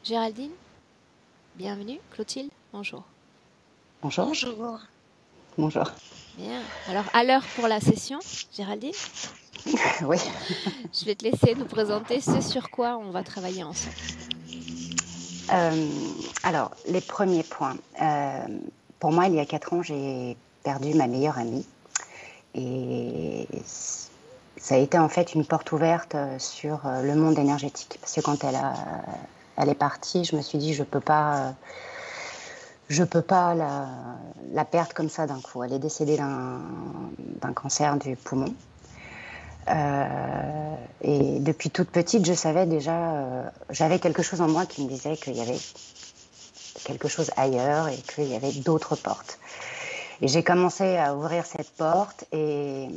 Géraldine, bienvenue. Clotilde, bonjour. Bonjour. Bonjour. Bonjour. Bien. Alors, à l'heure pour la session, Géraldine, Oui. je vais te laisser nous présenter ce sur quoi on va travailler ensemble. Alors, les premiers points. Pour moi, il y a 4 ans, j'ai perdu ma meilleure amie. Et ça a été en fait une porte ouverte sur le monde énergétique. Parce que quand elle est partie, je me suis dit, je peux pas la perdre comme ça d'un coup. Elle est décédée d'un cancer du poumon. Et depuis toute petite, je savais déjà, j'avais quelque chose en moi qui me disait qu'il y avait quelque chose ailleurs et qu'il y avait d'autres portes. Et j'ai commencé à ouvrir cette porte et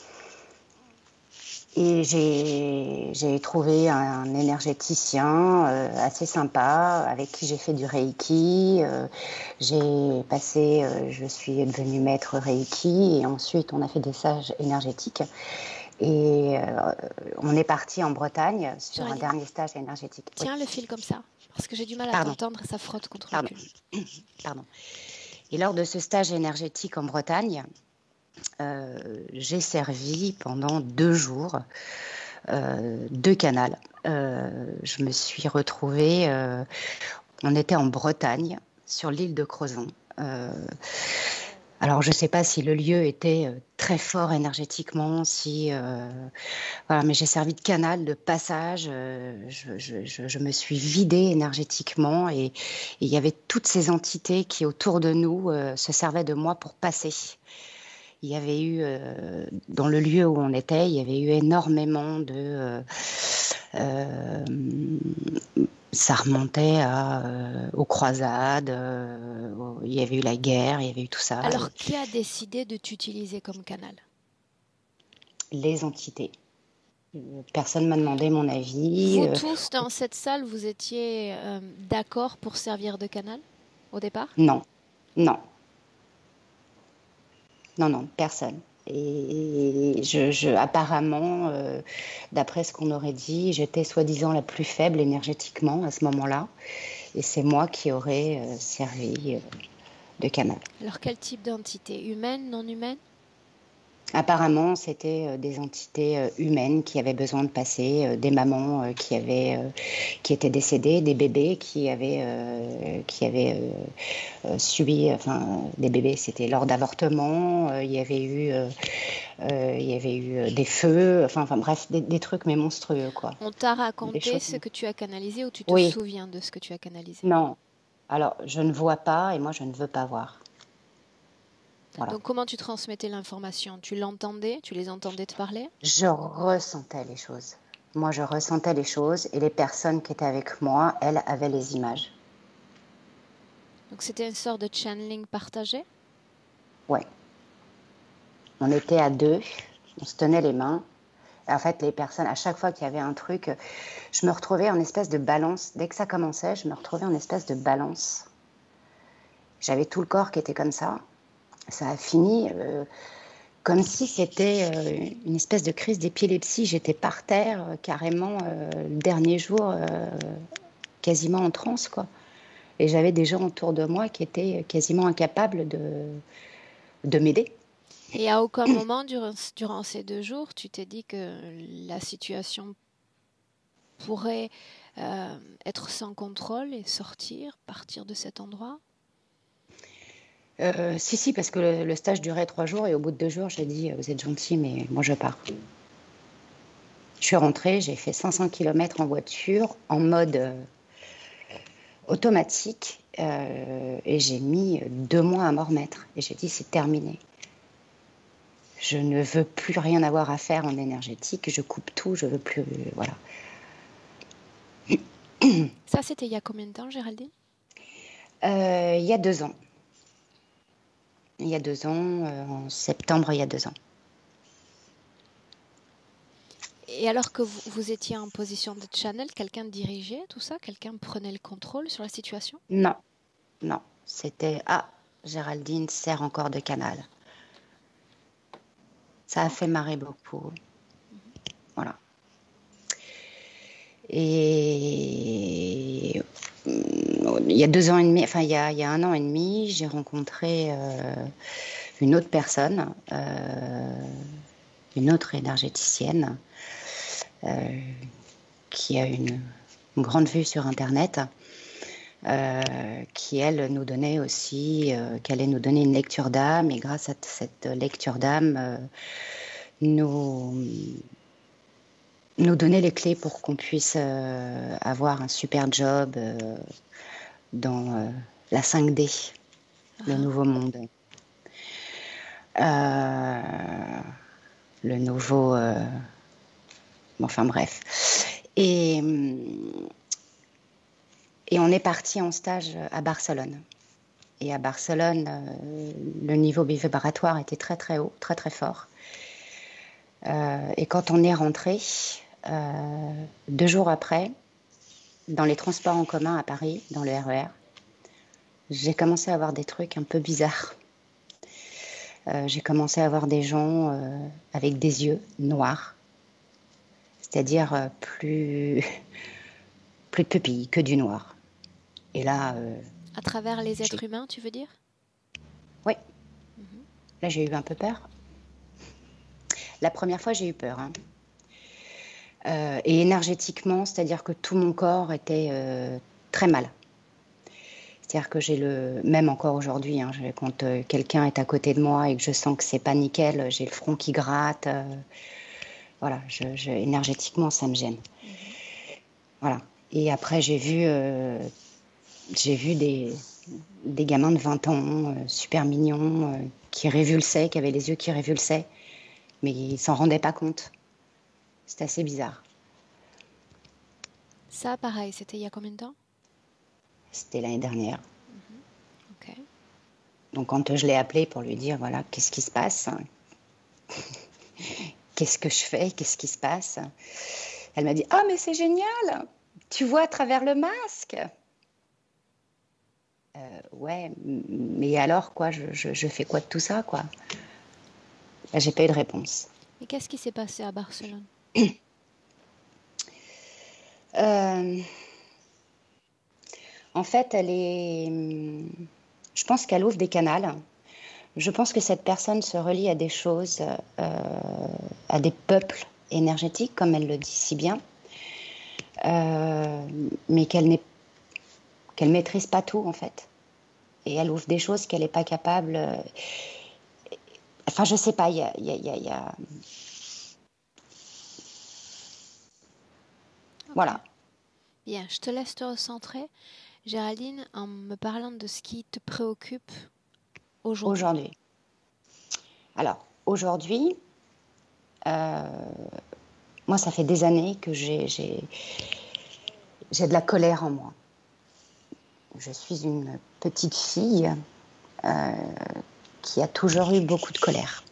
j'ai trouvé un énergéticien assez sympa avec qui j'ai fait du Reiki. Je suis devenue maître Reiki et ensuite on a fait des stages énergétiques. Et on est parti en Bretagne sur un dernier stage énergétique. Tiens le fil comme ça, parce que j'ai du mal à t'entendre et ça frotte contre le pull. Pardon. Et lors de ce stage énergétique en Bretagne, j'ai servi pendant 2 jours de canal. Je me suis retrouvée, on était en Bretagne, sur l'île de Crozon. Alors, je ne sais pas si le lieu était très fort énergétiquement, voilà, mais j'ai servi de canal, de passage. Je me suis vidée énergétiquement et il y avait toutes ces entités qui, autour de nous, se servaient de moi pour passer. Il y avait eu, dans le lieu où on était, il y avait eu énormément de... ça remontait aux croisades, il y avait eu la guerre, il y avait eu tout ça. Alors, qui a décidé de t'utiliser comme canal ? Les entités. Personne ne m'a demandé mon avis. Vous tous dans cette salle, vous étiez d'accord pour servir de canal au départ ? Non, personne. Et apparemment, d'après ce qu'on aurait dit, j'étais soi-disant la plus faible énergétiquement à ce moment-là. Et c'est moi qui aurais servi de canal. Alors, quel type d'entité ? Humaine, non humaine ? Apparemment, c'était des entités humaines qui avaient besoin de passer, des mamans qui étaient décédées, des bébés qui avaient subi, enfin, des bébés, c'était lors d'avortement. Il y avait eu des feux, enfin bref, des trucs mais monstrueux, quoi. On t'a raconté ce que tu as canalisé ou tu te souviens de ce que tu as canalisé ? Non. Alors, je ne vois pas et moi, je ne veux pas voir. Voilà. Donc, comment tu transmettais l'information ? Tu l'entendais ? Tu les entendais te parler ? Je ressentais les choses. Moi, je ressentais les choses et les personnes qui étaient avec moi, elles, avaient les images. Donc, c'était une sorte de channeling partagé ? Ouais. On était à 2, on se tenait les mains. En fait, les personnes, à chaque fois qu'il y avait un truc, je me retrouvais en espèce de balance. Dès que ça commençait, je me retrouvais en espèce de balance. J'avais tout le corps qui était comme ça. Ça a fini comme si c'était une espèce de crise d'épilepsie. J'étais par terre, carrément, le dernier jour, quasiment en transe, quoi. Et j'avais des gens autour de moi qui étaient quasiment incapables de m'aider. Et à aucun moment, durant ces 2 jours, tu t'es dit que la situation pourrait être sans contrôle et partir de cet endroit ? Si, parce que le stage durait 3 jours et au bout de 2 jours, j'ai dit, vous êtes gentil, mais moi je pars. Je suis rentrée, j'ai fait 500 km en voiture, en mode automatique, et j'ai mis 2 mois à m'en remettre. Et j'ai dit, c'est terminé. Je ne veux plus rien avoir à faire en énergétique, je coupe tout, je veux plus, voilà. Ça, c'était il y a combien de temps, Géraldine ? Il y a 2 ans. Il y a 2 ans, en septembre, il y a 2 ans. Et alors que vous étiez en position de channel, quelqu'un dirigeait tout ça ? Quelqu'un prenait le contrôle sur la situation ? Non. C'était, Géraldine sert encore de canal. Ça a fait marrer beaucoup. Voilà. Et il y a 2 ans et demi, enfin il y a 1 an et demi, j'ai rencontré une autre personne, une autre énergéticienne qui a une grande vue sur Internet, qui elle nous donnait aussi, qui allait nous donner une lecture d'âme, et grâce à cette lecture d'âme, nous donner les clés pour qu'on puisse avoir un super job dans la 5D, le nouveau monde. Le nouveau... enfin bref. Et on est parti en stage à Barcelone. Et à Barcelone, le niveau vibratoire était très très haut, très très fort. Et quand on est rentré, 2 jours après, dans les transports en commun à Paris, dans le RER, j'ai commencé à avoir des trucs un peu bizarres. J'ai commencé à voir des gens avec des yeux noirs, c'est-à-dire plus de pupilles, que du noir. Et là... à travers les êtres humains, tu veux dire? Oui. Là, j'ai eu un peu peur. La première fois, j'ai eu peur. Hein. Et énergétiquement, c'est-à-dire que tout mon corps était très mal. C'est-à-dire que j'ai même encore aujourd'hui, hein, quand quelqu'un est à côté de moi et que je sens que c'est pas nickel, j'ai le front qui gratte. Voilà, énergétiquement, ça me gêne. Voilà. Et après, j'ai vu des gamins de 20 ans, super mignons, qui révulsaient, qui avaient les yeux qui révulsaient, mais ils s'en rendaient pas compte. C'était assez bizarre. Ça, pareil, c'était il y a combien de temps? C'était l'année dernière. Ok. Donc quand je l'ai appelée pour lui dire, voilà, qu'est-ce qui se passe? Qu'est-ce que je fais? Qu'est-ce qui se passe? Elle m'a dit, ah, mais c'est génial! Tu vois à travers le masque. Ouais, mais alors, quoi, je fais quoi de tout ça, quoi? Là, j'ai pas eu de réponse. Et qu'est-ce qui s'est passé à Barcelone? En fait, je pense qu'elle ouvre des canaux. Je pense que cette personne se relie à des choses, à des peuples énergétiques, comme elle le dit si bien, mais qu'elle maîtrise pas tout, en fait. Et elle ouvre des choses qu'elle n'est pas capable. Enfin, je sais pas, il y a... Okay. Voilà. Bien, je te laisse te recentrer, Géraldine, en me parlant de ce qui te préoccupe aujourd'hui. Alors, aujourd'hui, moi, ça fait des années que j'ai de la colère en moi. Je suis une petite fille qui a toujours eu beaucoup de colère.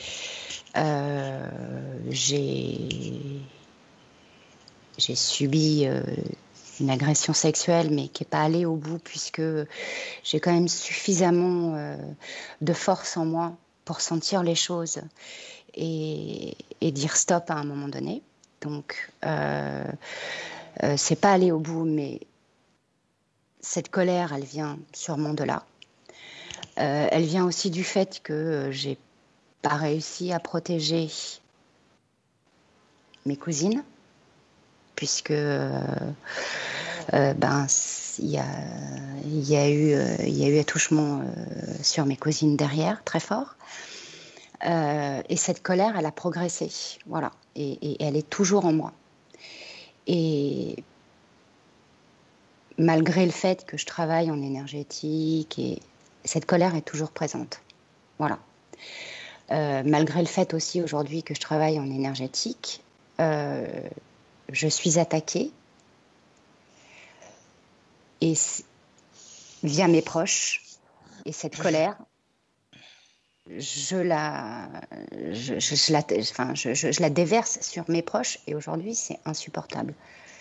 J'ai subi une agression sexuelle, mais qui n'est pas allée au bout, puisque j'ai quand même suffisamment de force en moi pour sentir les choses et dire stop à un moment donné. Donc, c'est pas allé au bout, mais cette colère, elle vient sûrement de là. Elle vient aussi du fait que j'ai pas réussi à protéger mes cousines, puisque il y a eu attouchement sur mes cousines derrière, très fort. Et cette colère, elle a progressé, voilà, et elle est toujours en moi. Et malgré le fait que je travaille en énergétique, et cette colère est toujours présente, voilà. Malgré le fait aussi aujourd'hui que je travaille en énergétique, je suis attaquée et via mes proches, et cette colère, je la déverse sur mes proches, et aujourd'hui c'est insupportable.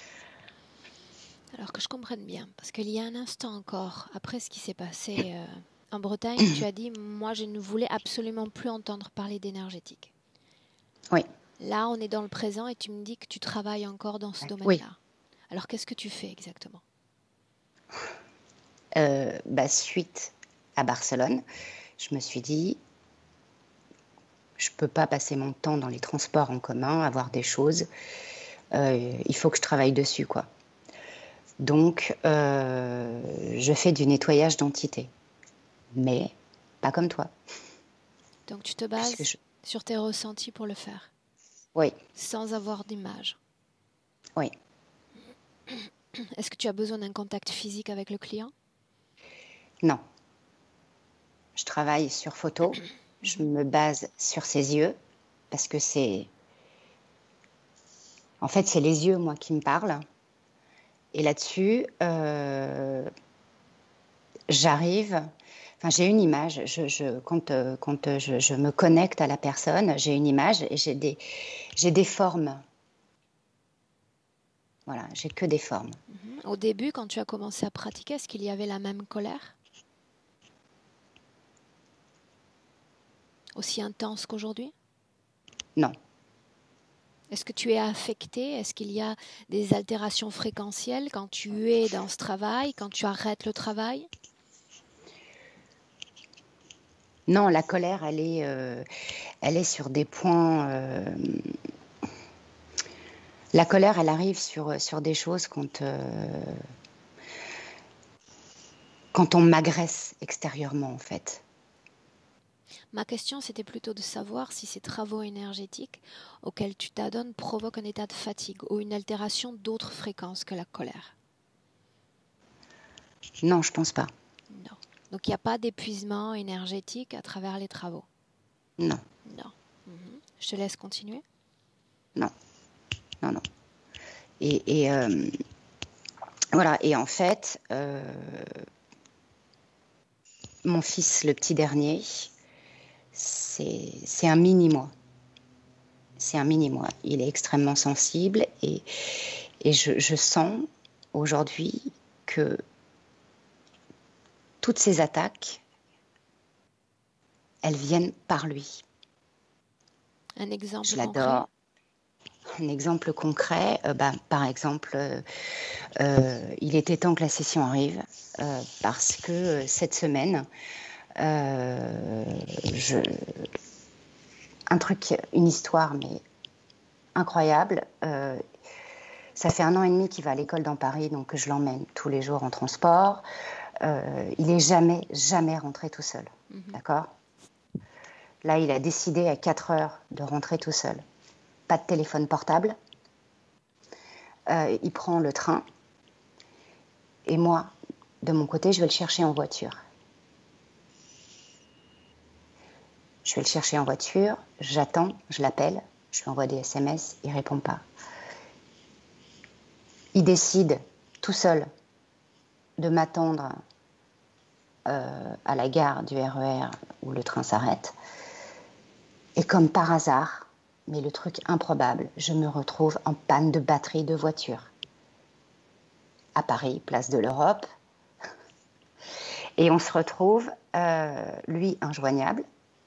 Alors que je comprenne bien, parce qu'il y a un instant encore, après ce qui s'est passé en Bretagne, tu as dit, moi je ne voulais absolument plus entendre parler d'énergétique. Oui. Là, on est dans le présent et tu me dis que tu travailles encore dans ce domaine-là. Oui. Alors qu'est-ce que tu fais exactement? Suite à Barcelone, je me suis dit, je ne peux pas passer mon temps dans les transports en commun, avoir des choses. Il faut que je travaille dessus, quoi. Donc, je fais du nettoyage d'entités. Mais pas comme toi. Donc tu te bases sur tes ressentis pour le faire. Oui. Sans avoir d'image. Oui. Est-ce que tu as besoin d'un contact physique avec le client? Non. Je travaille sur photo. Je me base sur ses yeux parce que c'est... En fait, c'est les yeux, moi, qui me parlent. Et là-dessus, j'arrive... Enfin, j'ai une image. Quand je me connecte à la personne, j'ai une image et j'ai des formes. Voilà, j'ai que des formes. Au début, quand tu as commencé à pratiquer, est-ce qu'il y avait la même colère? Aussi intense qu'aujourd'hui? Non. Est-ce que tu es affecté? Est-ce qu'il y a des altérations fréquentielles quand tu es dans ce travail, quand tu arrêtes le travail? Non, la colère, elle est sur des points... La colère, elle arrive sur des choses quand on m'agresse extérieurement, en fait. Ma question, c'était plutôt de savoir si ces travaux énergétiques auxquels tu t'adonnes provoquent un état de fatigue ou une altération d'autres fréquences que la colère. Non, je pense pas. Non. Donc il n'y a pas d'épuisement énergétique à travers les travaux. Non. Non. Je te laisse continuer. Non. Non, non. Et voilà. Et en fait, mon fils, le petit dernier, c'est un mini-moi. C'est un mini-moi. Il est extrêmement sensible et je sens aujourd'hui que toutes ces attaques, elles viennent par lui. Un exemple Je concret? l'adore. Un exemple concret, par exemple, il était temps que la session arrive parce que cette semaine, une histoire mais incroyable. Ça fait 1 an et demi qu'il va à l'école dans Paris, donc je l'emmène tous les jours en transport. Il n'est jamais rentré tout seul, d'accord? Là, il a décidé à 4 heures de rentrer tout seul. Pas de téléphone portable. Il prend le train. Et moi, de mon côté, je vais le chercher en voiture. Je vais le chercher en voiture, j'attends, je l'appelle, je lui envoie des SMS, il ne répond pas. Il décide tout seul de m'attendre à la gare du RER où le train s'arrête. Et comme par hasard, mais le truc improbable, je me retrouve en panne de batterie de voiture. À Paris, place de l'Europe. Et on se retrouve, lui injoignable,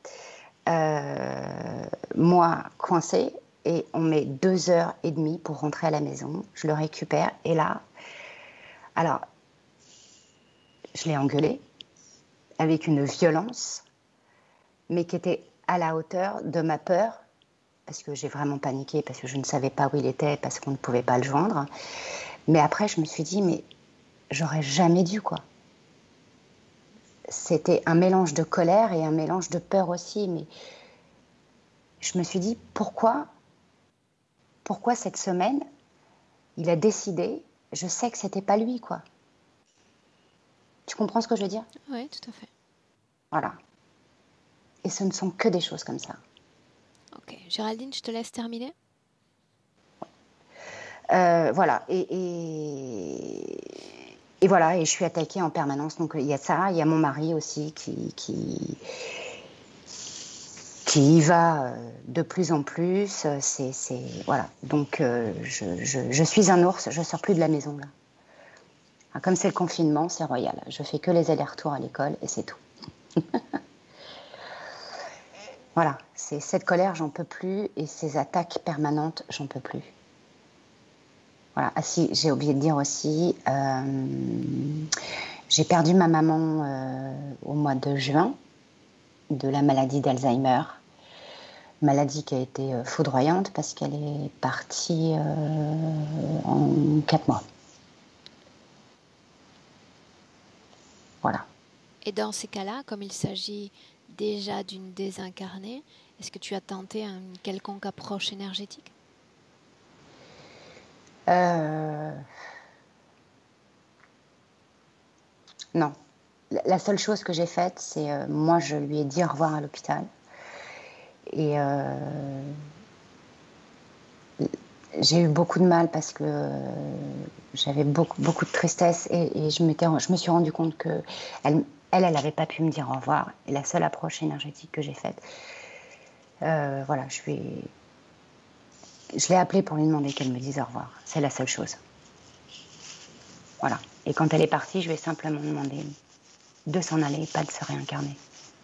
moi coincée, et on met 2 heures et demie pour rentrer à la maison. Je le récupère et là, alors, je l'ai engueulé avec une violence, mais qui était à la hauteur de ma peur, parce que j'ai vraiment paniqué, parce que je ne savais pas où il était, parce qu'on ne pouvait pas le joindre. Mais après, je me suis dit, mais j'aurais jamais dû, quoi. C'était un mélange de colère et un mélange de peur aussi, mais je me suis dit, pourquoi cette semaine, il a décidé, je sais que c'était pas lui, quoi. Tu comprends ce que je veux dire? Oui, tout à fait. Voilà. Et ce ne sont que des choses comme ça. Ok. Géraldine, je te laisse terminer. Voilà. Et voilà, et je suis attaquée en permanence. Donc il y a ça, il y a mon mari aussi qui y va de plus en plus. Voilà. Donc je suis un ours, je sors plus de la maison là. Comme c'est le confinement, c'est royal. Je fais que les allers-retours à l'école et c'est tout. Voilà, c'est cette colère, j'en peux plus, et ces attaques permanentes, j'en peux plus. Voilà. Ah si, j'ai oublié de dire aussi, J'ai perdu ma maman au mois de juin de la maladie d'Alzheimer. Maladie qui a été foudroyante parce qu'elle est partie en 4 mois. Voilà. Et dans ces cas-là, comme il s'agit déjà d'une désincarnée, est-ce que tu as tenté une quelconque approche énergétique? Non. La seule chose que j'ai faite, c'est moi, je lui ai dit au revoir à l'hôpital. Et j'ai eu beaucoup de mal parce que j'avais beaucoup de tristesse et je me suis rendu compte que elle n'avait pas pu me dire au revoir. Et la seule approche énergétique que j'ai faite, voilà, je l'ai appelée pour lui demander qu'elle me dise au revoir. C'est la seule chose. Voilà. Et quand elle est partie, je lui ai simplement demandé de s'en aller, pas de se réincarner.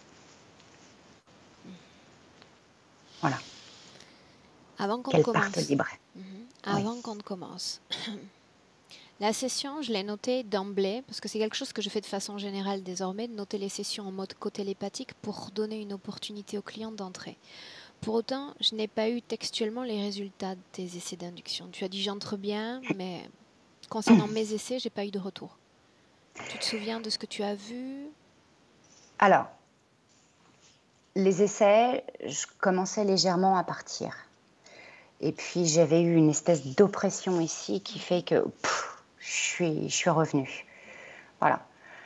Voilà. Avant qu'on Qu'elle commence. parte libre. Avant qu'on commence. La session, je l'ai notée d'emblée, parce que c'est quelque chose que je fais de façon générale désormais, de noter les sessions en mode co-télépathique pour donner une opportunité au client d'entrer. Pour autant, je n'ai pas eu textuellement les résultats de tes essais d'induction. Tu as dit j'entre bien, mais concernant mes essais, j'ai pas eu de retour. Tu te souviens de ce que tu as vu? Alors, les essais, je commençais légèrement à partir. Et puis j'avais eu une espèce d'oppression ici qui fait que je suis revenue. Voilà.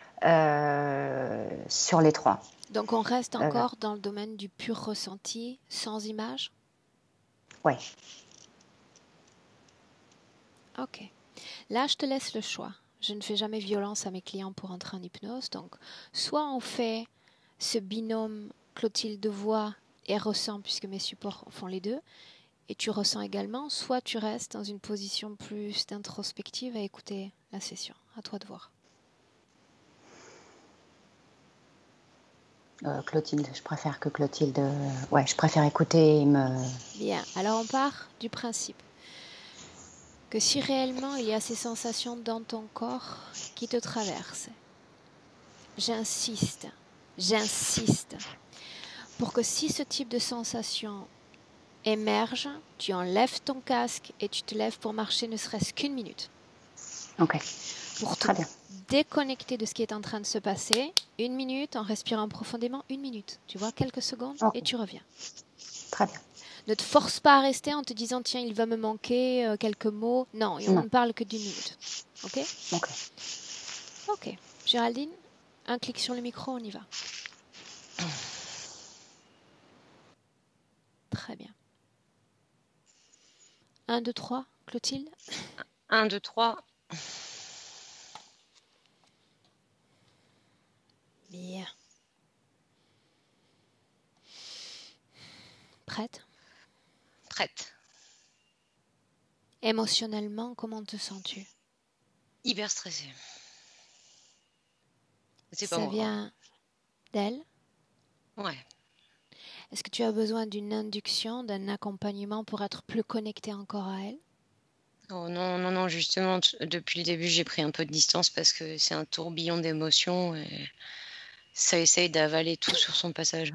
Sur les 3. Donc on reste encore dans le domaine du pur ressenti, sans image? Ouais. Ok. Là, je te laisse le choix. Je ne fais jamais violence à mes clients pour entrer en hypnose. Donc, soit on fait ce binôme Clotilde voix et ressent, puisque mes supports font les deux, et tu ressens également, soit tu restes dans une position plus d'introspective à écouter la session. À toi de voir. Clotilde, je préfère que Clotilde... ouais, je préfère écouter et me... Bien, alors on part du principe que si réellement il y a ces sensations dans ton corps qui te traversent, j'insiste, pour que si ce type de sensation émerge, tu enlèves ton casque et tu te lèves pour marcher ne serait-ce qu'une minute. Ok. Pour te Très bien. déconnecter de ce qui est en train de se passer, 1 minute, en respirant profondément, 1 minute. Tu vois, quelques secondes et tu reviens. Très bien. Ne te force pas à rester en te disant tiens, il va me manquer quelques mots. Non, on ne parle que d'1 minute. Ok? Ok. Ok. Géraldine, un clic sur le micro, on y va. Très bien. 1, 2, 3, Clotilde. 1, 2, 3. Bien. Prête? Prête. Émotionnellement, comment te sens-tu? Hyper stressée. C'est pas Ça moi. vient d'elle? Ouais. Est-ce que tu as besoin d'une induction, d'un accompagnement pour être plus connecté encore à elle? Oh non, non, non, justement, depuis le début, j'ai pris un peu de distance parce que c'est un tourbillon d'émotions et ça essaye d'avaler tout sur son passage.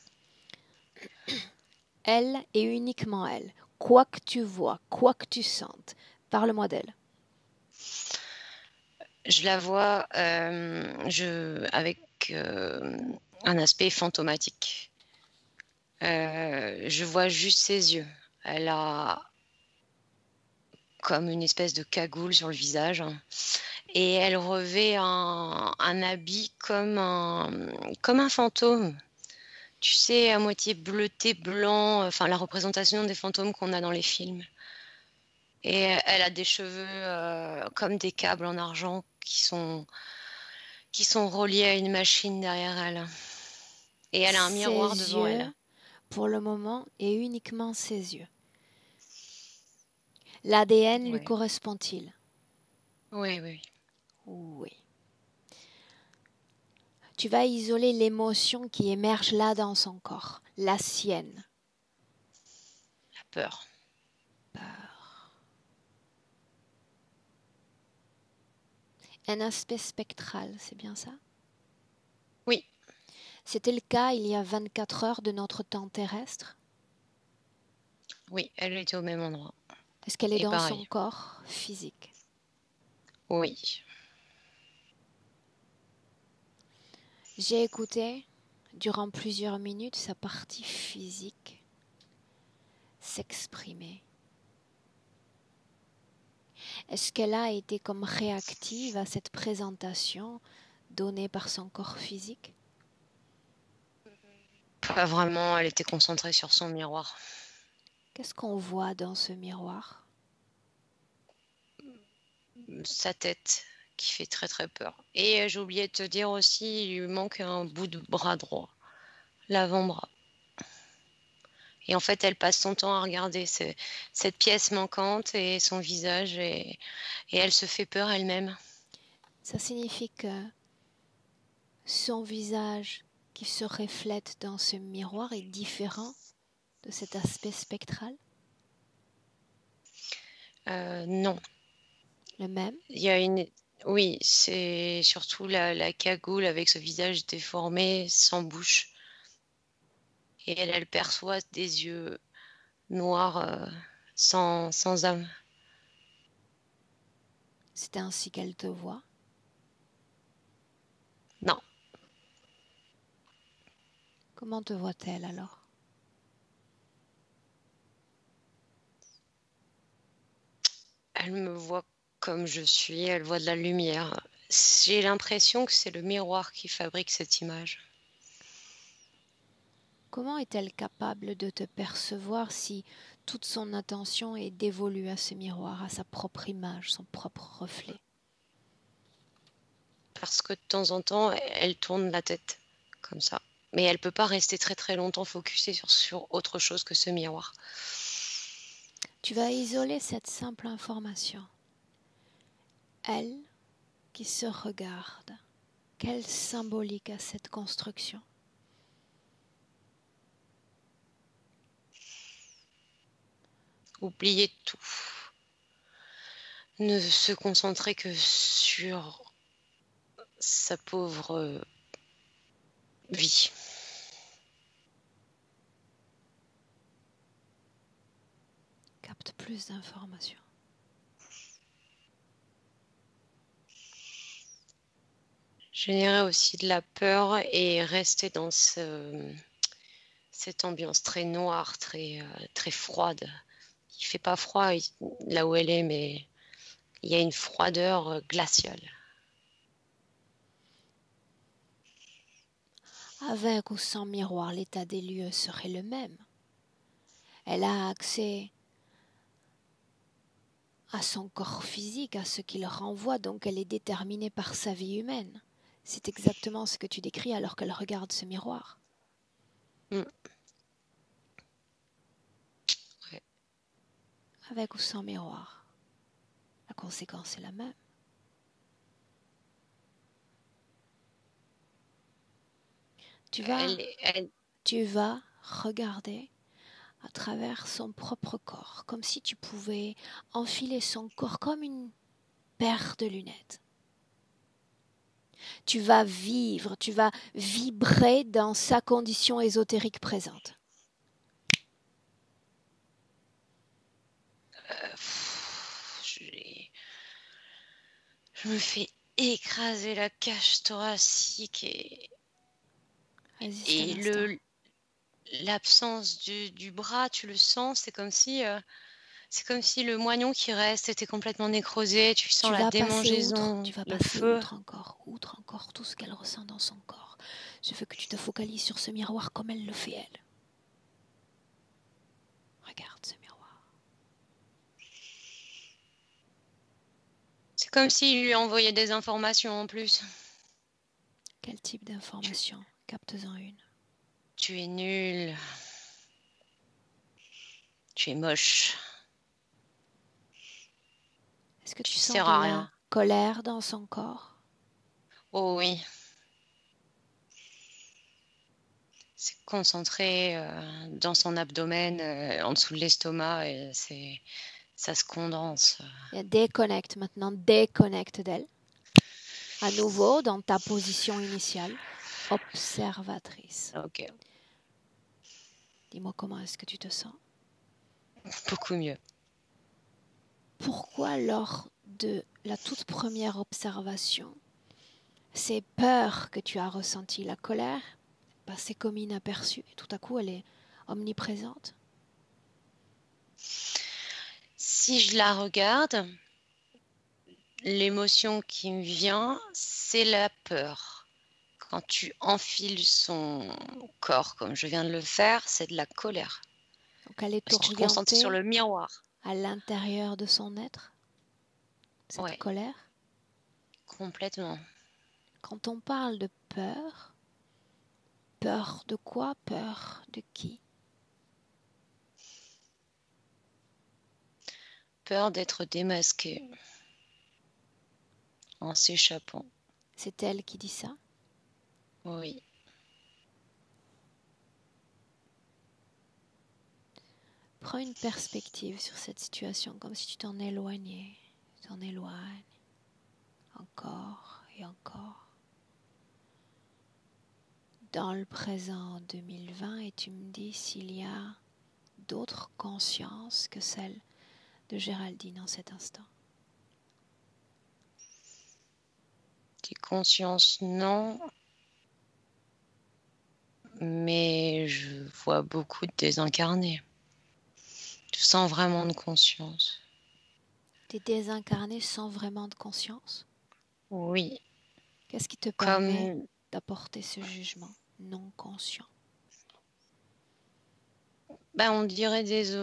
Elle et uniquement elle. Quoi que tu vois, quoi que tu sentes, parle-moi d'elle. Je la vois avec un aspect fantomatique. Je vois juste ses yeux. Elle a comme une espèce de cagoule sur le visage. Et elle revêt un habit comme un fantôme. Tu sais, à moitié bleuté, blanc, enfin la représentation des fantômes qu'on a dans les films. Et elle a des cheveux comme des câbles en argent qui sont reliés à une machine derrière elle. Et elle a un miroir devant elle. Pour le moment, et uniquement ses yeux. L'ADN lui correspond-il? Oui, oui. Oui. Tu vas isoler l'émotion qui émerge là dans son corps, la sienne. La peur. Peur. Un aspect spectral, c'est bien ça? Oui, C'était le cas il y a 24 heures de notre temps terrestre? oui, elle était au même endroit. Est-ce qu'elle est Et dans son pareil, corps physique? oui. J'ai écouté durant plusieurs minutes sa partie physique s'exprimer. Est-ce qu'elle a été comme réactive à cette présentation donnée par son corps physique? Pas vraiment, elle était concentrée sur son miroir. Qu'est-ce qu'on voit dans ce miroir? Sa tête qui fait très très peur. Et j'ai oublié de te dire aussi, il lui manque un bout de bras droit, l'avant-bras. Et en fait, elle passe son temps à regarder cette pièce manquante et son visage et elle se fait peur elle-même. Ça signifie que son visage qui se reflète dans ce miroir est différent de cet aspect spectral? Non, Le même? il y a une... Oui, c'est surtout la cagoule avec ce visage déformé, sans bouche. Et elle perçoit des yeux noirs, sans âme. C'est ainsi qu'elle te voit? Non, Comment te voit-elle alors? elle me voit comme je suis, elle voit de la lumière. J'ai l'impression que c'est le miroir qui fabrique cette image. Comment est-elle capable de te percevoir si toute son attention est dévolue à ce miroir, à sa propre image, son propre reflet? Parce que de temps en temps, elle tourne la tête comme ça. Mais elle peut pas rester très très longtemps focusée sur autre chose que ce miroir. Tu vas isoler cette simple information. Elle qui se regarde, quelle symbolique a cette construction? Oublier tout. Ne se concentrer que sur sa pauvre vie. Capte plus d'informations. Générer aussi de la peur et rester dans cette ambiance très noire, très froide. Il fait pas froid là où elle est, mais il y a une froideur glaciale. Avec ou sans miroir, l'état des lieux serait le même. Elle a accès à son corps physique, à ce qu'il renvoie, donc elle est déterminée par sa vie humaine. C'est exactement ce que tu décris alors qu'elle regarde ce miroir. Mm. Ouais. Avec ou sans miroir, la conséquence est la même. Tu vas regarder à travers son propre corps, comme si tu pouvais enfiler son corps comme une paire de lunettes. Tu vas vivre, tu vas vibrer dans sa condition ésotérique présente. Je me fais écraser la cage thoracique et l'absence du bras, tu le sens, c'est comme si le moignon qui reste était complètement nécrosé, tu sens la démangeaison, tu vas le passer feu. outre encore tout ce qu'elle ressent dans son corps. Je veux que tu te focalises sur ce miroir comme elle le fait elle. Regarde ce miroir. C'est comme s'il lui envoyait des informations en plus. Quel type d'information? Capte-en une. Tu es nul. Tu es moche. Est-ce que tu Tu sens sers de à la rien. colère dans son corps? Oh oui. C'est concentré dans son abdomen, en dessous de l'estomac, et ça se condense. Déconnecte maintenant, déconnecte d'elle. À nouveau, dans ta position initiale, observatrice. Ok, Dis-moi comment est-ce que tu te sens? beaucoup mieux. Pourquoi lors de la toute première observation, ces peurs que tu as ressenties, la colère, passée comme inaperçue et tout à coup elle est omniprésente? Si je la regarde, l'émotion qui me vient, c'est la peur. Quand tu enfiles son corps, comme je viens de le faire, c'est de la colère. Donc elle est Parce que tu te concentres sur orientée le miroir. à l'intérieur de son être, cette Ouais, colère. complètement. Quand on parle de peur, peur de quoi? Peur de qui? Peur d'être démasqué en s'échappant. C'est elle qui dit ça? Oui. Prends une perspective sur cette situation, comme si tu t'en éloignais, tu t'en éloignes, encore et encore. Dans le présent 2020, et tu me dis s'il y a d'autres consciences que celle de Géraldine en cet instant. Des consciences, non. Mais je vois beaucoup de désincarnés. Sans vraiment de conscience. T'es désincarné sans vraiment de conscience? Oui. Qu'est-ce qui te permet Comme, d'apporter ce jugement non conscient? on dirait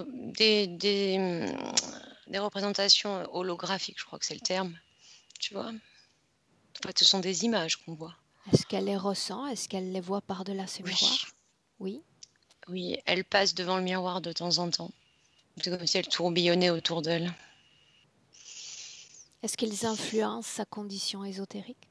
des représentations holographiques, je crois que c'est le terme. Tu vois? En fait, ce sont des images qu'on voit. Est-ce qu'elle les ressent? Est-ce qu'elle les voit par-delà ce Oui. miroir? Oui. Oui, elle passe devant le miroir de temps en temps. C'est comme si elle tourbillonnait autour d'elle. Est-ce qu'ils influencent sa condition ésotérique?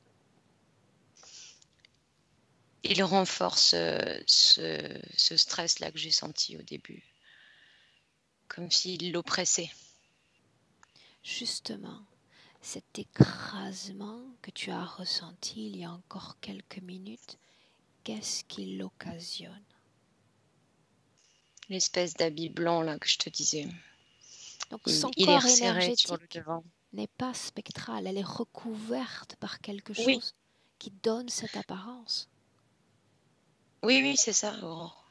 Il renforce ce stress-là que j'ai senti au début. Comme s'il l'oppressait. Justement, cet écrasement que tu as ressenti il y a encore quelques minutes, qu'est-ce qui l'occasionne? L'espèce d'habit blanc là que je te disais. Donc son Il est corps resserré sur le énergétique devant. n'est pas spectral, elle est recouverte par quelque Oui, chose qui donne cette apparence. oui, oui, c'est ça, Aurore.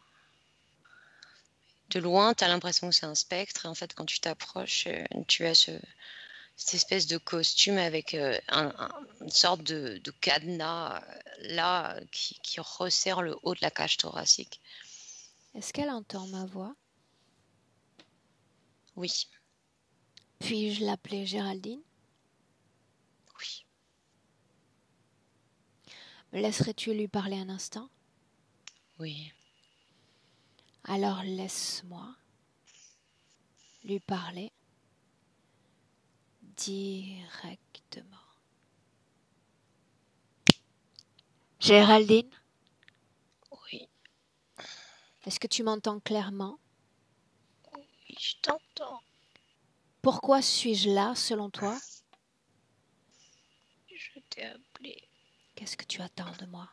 De loin, tu as l'impression que c'est un spectre. Et en fait, quand tu t'approches, tu as cette espèce de costume avec une sorte de cadenas là qui resserre le haut de la cage thoracique. Est-ce qu'elle entend ma voix? Oui, Puis-je l'appeler Géraldine? oui, Me laisserais-tu lui parler un instant? oui. Alors laisse-moi lui parler directement. Géraldine, Oui, est-ce que tu m'entends clairement? oui, je t'entends. Pourquoi suis-je là, selon toi? Je t'ai appelé. Qu'est-ce que tu attends de moi?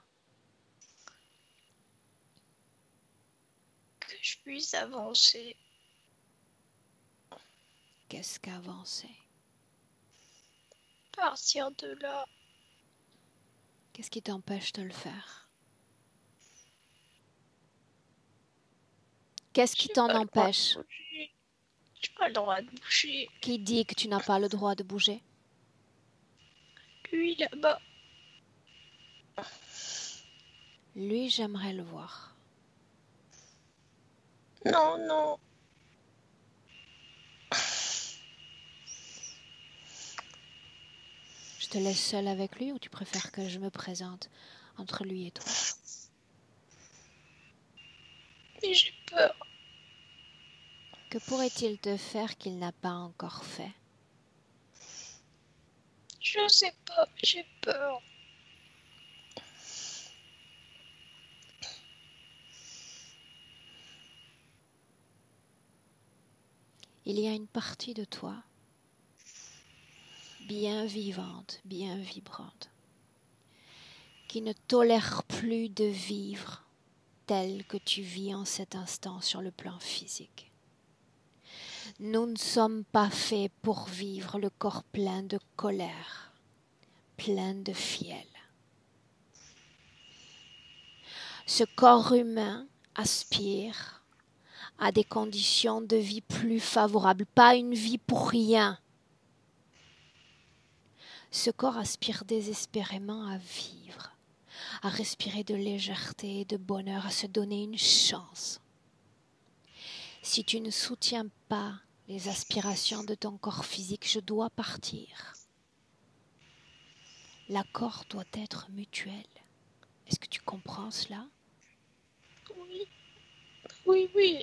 Que je puisse avancer. Qu'est-ce qu'avancer? Partir de là. Qu'est-ce qui t'empêche de le faire? Qu'est-ce qui J'ai t'en pas le droit de empêche? bouger. J'ai pas le droit de bouger. Qui dit que tu n'as pas le droit de bouger? Lui là-bas. Lui, j'aimerais le voir. Non, non. Je te laisse seule avec lui ou tu préfères que je me présente entre lui et toi? Mais j'ai peur. Que pourrait-il te faire qu'il n'a pas encore fait? Je sais pas, j'ai peur. Il y a une partie de toi bien vivante, bien vibrante, qui ne tolère plus de vivre tel que tu vis en cet instant sur le plan physique. Nous ne sommes pas faits pour vivre le corps plein de colère, plein de fiel. Ce corps humain aspire à des conditions de vie plus favorables, pas une vie pour rien. Ce corps aspire désespérément à vivre, à respirer de légèreté et de bonheur, à se donner une chance. Si tu ne soutiens pas les aspirations de ton corps physique, je dois partir. L'accord doit être mutuel. Est-ce que tu comprends cela? Oui, oui, oui.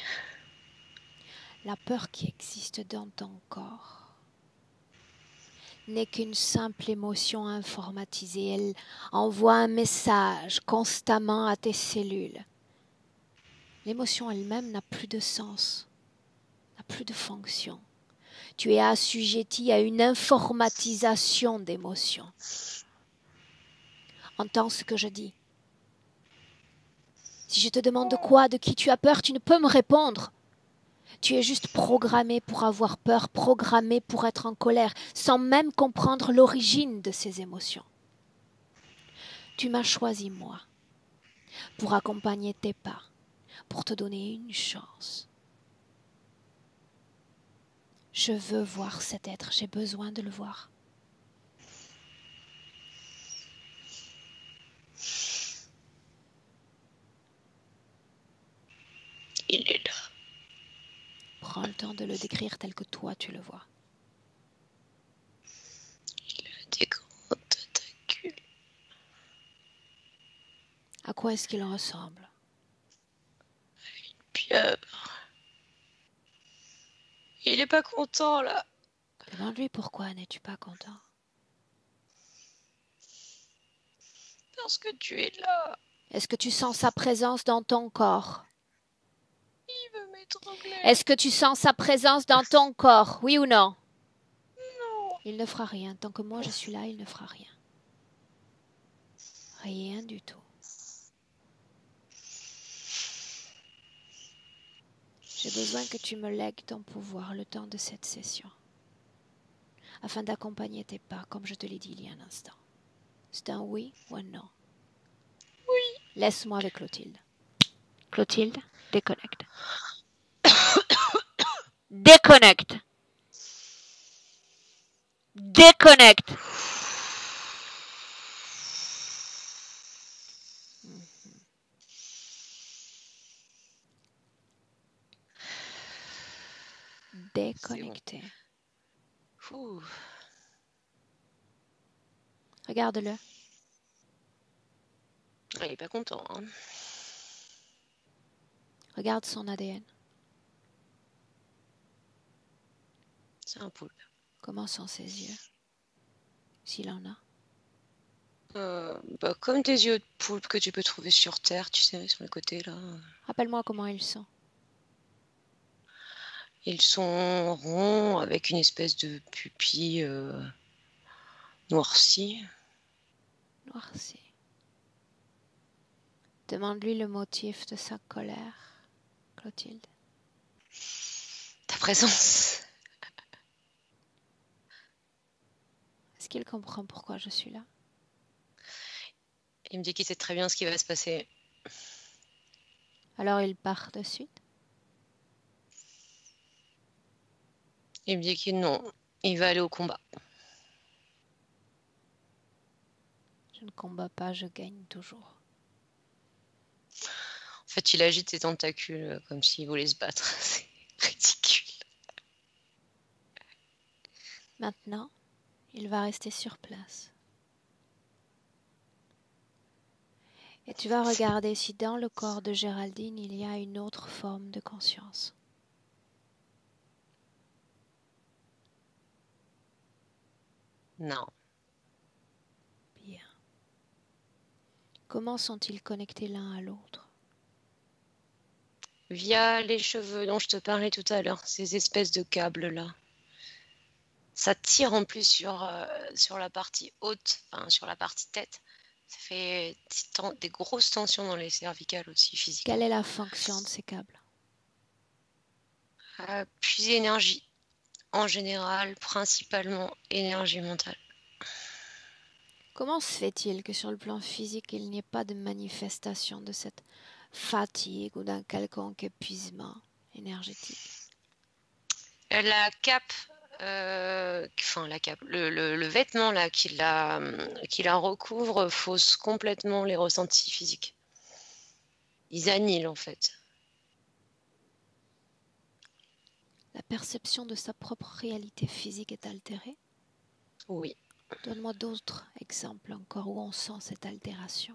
La peur qui existe dans ton corps n'est qu'une simple émotion informatisée. Elle envoie un message constamment à tes cellules. L'émotion elle-même n'a plus de sens, n'a plus de fonction. Tu es assujetti à une informatisation d'émotions. Entends ce que je dis. Si je te demande de quoi, de qui tu as peur, tu ne peux me répondre. Tu es juste programmé pour avoir peur, programmé pour être en colère, sans même comprendre l'origine de ces émotions. Tu m'as choisi, moi, pour accompagner tes pas, pour te donner une chance. Je veux voir cet être, j'ai besoin de le voir. Il est là. Prends le temps de le décrire tel que toi tu le vois. Il a des grands tentacules. À quoi est-ce qu'il ressemble? Pieuvre. Il est pas content là. Demande-lui pourquoi n'es-tu pas content? Parce que tu es là. Est-ce que tu sens sa présence dans ton corps? Il veut m'étrangler. Est-ce que tu sens sa présence dans ton corps? Oui ou non? Non. Il ne fera rien. Tant que moi je suis là, il ne fera rien. Rien du tout. J'ai besoin que tu me lègues ton pouvoir le temps de cette session, afin d'accompagner tes pas, comme je te l'ai dit il y a un instant. C'est un oui ou un non? Oui. Laisse-moi avec Clotilde. Clotilde, déconnecte. Déconnecte. Déconnecte. Déconnecté. Bon. Regarde-le. Il est pas content. Hein. Regarde son ADN. C'est un poulpe. Comment sont ses yeux? S'il en a. Comme tes yeux de poulpe que tu peux trouver sur Terre, tu sais, sur le côté là. Rappelle-moi comment ils sont. Ils sont ronds avec une espèce de pupille noircie. Noirci. Demande-lui le motif de sa colère, Clotilde. Ta présence. Est-ce qu'il comprend pourquoi je suis là? Il me dit qu'il sait très bien ce qui va se passer. Alors il part de suite? Il me dit que non, il va aller au combat. Je ne combats pas, je gagne toujours. En fait, il agite ses tentacules comme s'il voulait se battre. C'est ridicule. Maintenant, il va rester sur place. Et tu vas regarder si dans le corps de Géraldine, il y a une autre forme de conscience. Non. Bien. Comment sont-ils connectés l'un à l'autre? Via les cheveux dont je te parlais tout à l'heure, ces espèces de câbles-là. Ça tire en plus sur la partie haute, enfin sur la partie tête. Ça fait des grosses tensions dans les cervicales aussi, physiquement. Quelle est la fonction de ces câbles? Puiser énergie, en général, principalement énergie mentale. Comment se fait-il que sur le plan physique, il n'y ait pas de manifestation de cette fatigue ou d'un quelconque épuisement énergétique? La cape, le vêtement là qui la recouvre fausse complètement les ressentis physiques. Ils annihilent en fait. La perception de sa propre réalité physique est altérée? Oui. Donne-moi d'autres exemples encore où on sent cette altération.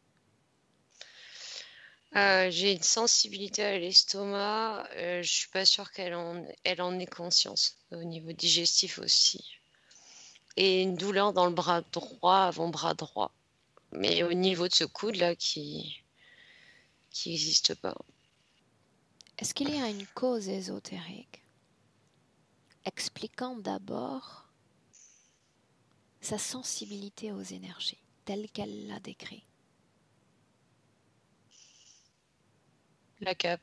J'ai une sensibilité à l'estomac. Je suis pas sûre qu'elle en ait conscience. Au niveau digestif aussi. Et une douleur dans le bras droit, avant-bras droit. Mais au niveau de ce coude là qui n'existe pas. Est-ce qu'il y a une cause ésotérique expliquant d'abord sa sensibilité aux énergies, telle qu'elle l'a décrit? La cape.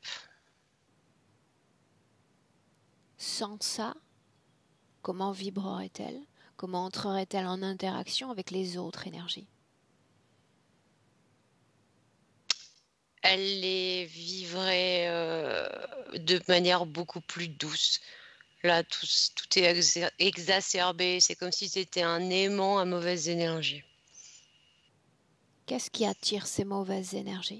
Sans ça, comment vibrerait-elle? Comment entrerait-elle en interaction avec les autres énergies? Elle les vivrait de manière beaucoup plus douce. Là, tout est exacerbé. C'est comme si c'était un aimant à mauvaise énergie. Qu'est-ce qui attire ces mauvaises énergies?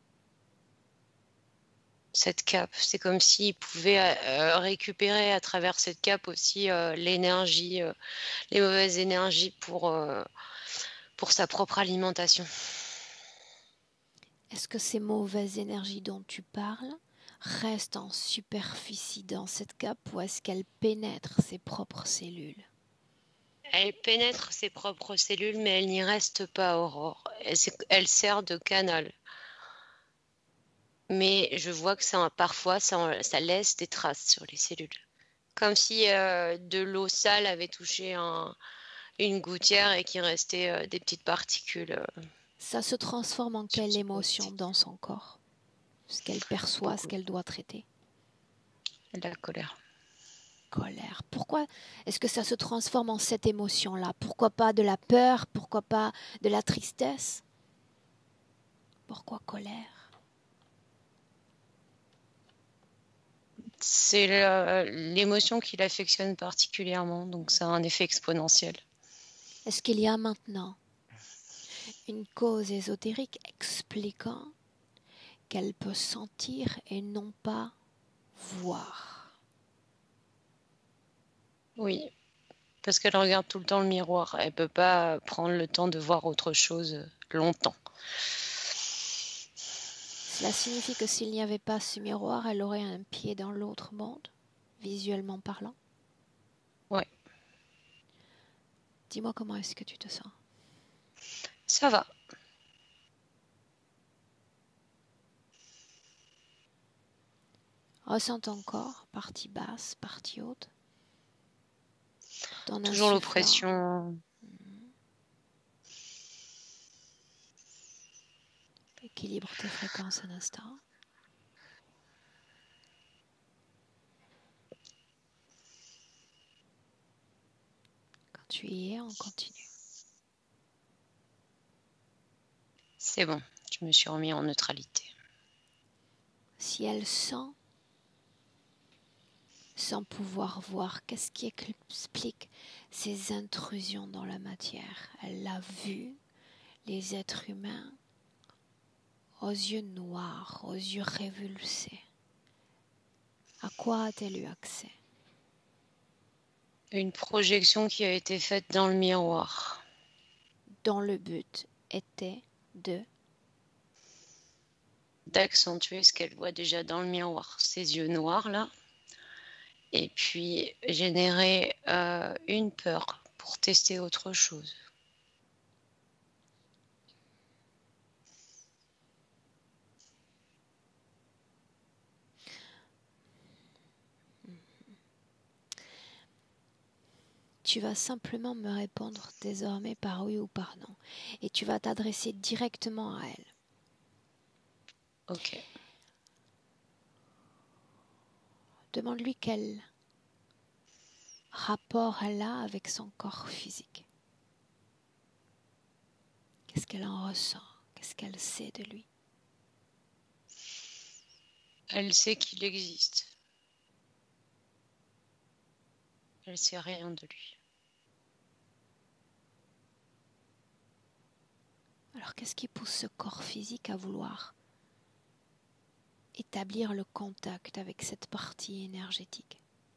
Cette cape, c'est comme s'il pouvait récupérer à travers cette cape aussi l'énergie, les mauvaises énergies pour sa propre alimentation. Est-ce que ces mauvaises énergies dont tu parles restent en superficie dans cette cape ou est-ce qu'elles pénètrent ses propres cellules? Elle pénètre ses propres cellules, mais elle n'y reste pas, Aurore. Elle sert de canal. Mais je vois que parfois, ça laisse des traces sur les cellules. Comme si de l'eau sale avait touché une gouttière et qu'il restait des petites particules. Ça se transforme en quelle émotion dans son corps? Ce qu'elle perçoit, ce Beaucoup. qu'elle doit traiter? De la colère. Colère. Pourquoi est-ce que ça se transforme en cette émotion-là? Pourquoi pas de la peur? Pourquoi pas de la tristesse? Pourquoi colère? C'est l'émotion qui l'affectionne particulièrement, donc ça a un effet exponentiel. Est-ce qu'il y a maintenant une cause ésotérique expliquant qu'elle peut sentir et non pas voir? Oui, parce qu'elle regarde tout le temps le miroir. Elle peut pas prendre le temps de voir autre chose longtemps. Cela signifie que s'il n'y avait pas ce miroir, elle aurait un pied dans l'autre monde, visuellement parlant. Ouais, Dis-moi comment est-ce que tu te sens? ça va. Ressens ton corps, partie basse, partie haute. Ton Toujours insufflant. l'oppression. Équilibre tes fréquences un instant. Quand tu y es, on continue. C'est bon, je me suis remis en neutralité. Si elle sent, sans pouvoir voir, qu'est-ce qui explique ces intrusions dans la matière? Elle a vu les êtres humains aux yeux noirs, aux yeux révulsés. À quoi a-t-elle eu accès? Une projection qui a été faite dans le miroir. Dont le but était d'accentuer ce qu'elle voit déjà dans le miroir, ces yeux noirs là, et puis générer une peur pour tester autre chose. tu vas simplement me répondre désormais par oui ou par non. Et tu vas t'adresser directement à elle. Ok. Demande-lui quel rapport elle a avec son corps physique. Qu'est-ce qu'elle en ressent? Qu'est-ce qu'elle sait de lui? Elle sait qu'il existe. Elle sait rien de lui. Alors qu'est-ce qui pousse ce corps physique à vouloir établir le contact avec cette partie énergétique?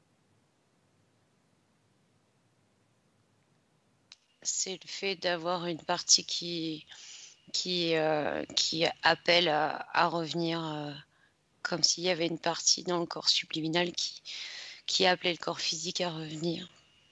C'est le fait d'avoir une partie qui appelle à revenir, comme s'il y avait une partie dans le corps subliminal qui appelait le corps physique à revenir.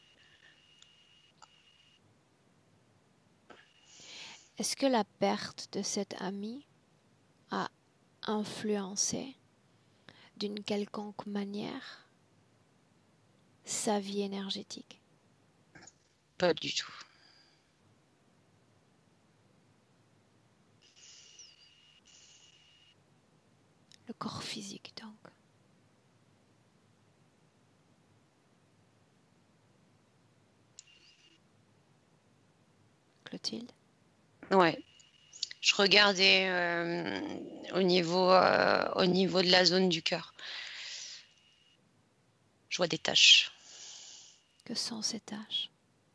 Est-ce que la perte de cet ami a influencé d'une quelconque manière sa vie énergétique? Pas du tout. Le corps physique, donc. Clotilde? Ouais. Je regardais au niveau de la zone du cœur. Je vois des taches. Que sont ces tâches?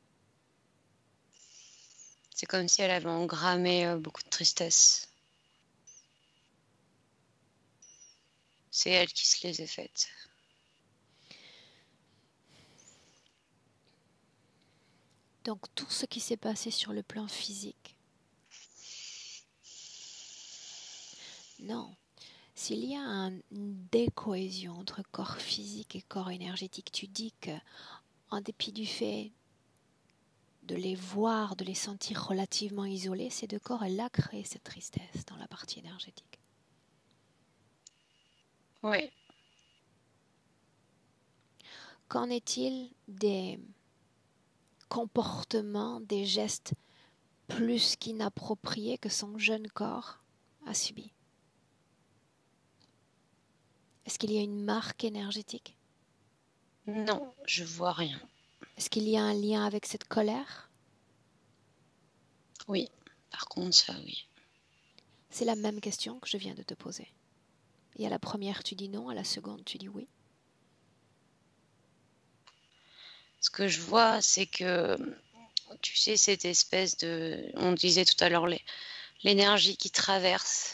C'est comme si elle avait engrammé beaucoup de tristesse. C'est elle qui se les a faites. Donc tout ce qui s'est passé sur le plan physique. Non. S'il y a une décohésion entre corps physique et corps énergétique, tu dis que, en dépit du fait de les voir, de les sentir relativement isolés, ces deux corps, elle a créé cette tristesse dans la partie énergétique. Oui. Qu'en est-il des comportements, des gestes plus qu'inappropriés que son jeune corps a subis? Est-ce qu'il y a une marque énergétique? Non, je vois rien. Est-ce qu'il y a un lien avec cette colère? Oui, par contre, ça, oui. C'est la même question que je viens de te poser. Et à la première, tu dis non, à la seconde, tu dis oui. Ce que je vois, c'est que, tu sais, cette espèce on disait tout à l'heure, l'énergie qui traverse,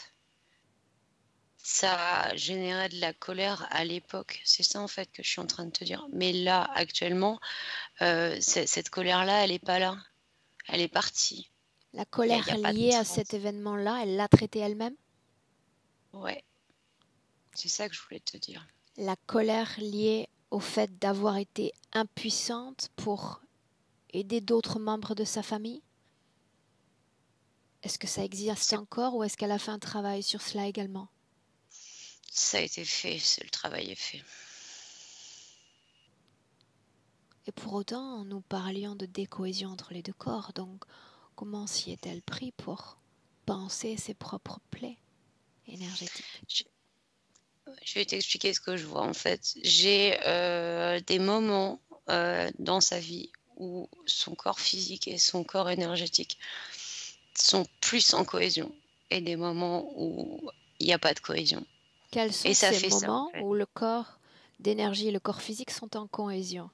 ça générait de la colère à l'époque. C'est ça, en fait, que je suis en train de te dire. Mais là, actuellement, cette colère-là, elle n'est pas là. Elle est partie. La Il colère n'y a pas de liée à trace. cet événement-là, elle l'a traitée elle-même? Ouais, c'est ça que je voulais te dire. La colère liée au fait d'avoir été impuissante pour aider d'autres membres de sa famille? Est-ce que ça existe encore ou est-ce qu'elle a fait un travail sur cela également? Ça a été fait, le travail est fait. Et pour autant, nous parlions de décohésion entre les deux corps, donc comment s'y est-elle pris pour penser ses propres plaies énergétiques? Je vais t'expliquer ce que je vois en fait. J'ai des moments dans sa vie où son corps physique et son corps énergétique sont plus en cohésion et des moments où il n'y a pas de cohésion. Quels sont Et ça ces fait ça en moments fait. où le corps d'énergie et le corps physique sont en cohésion?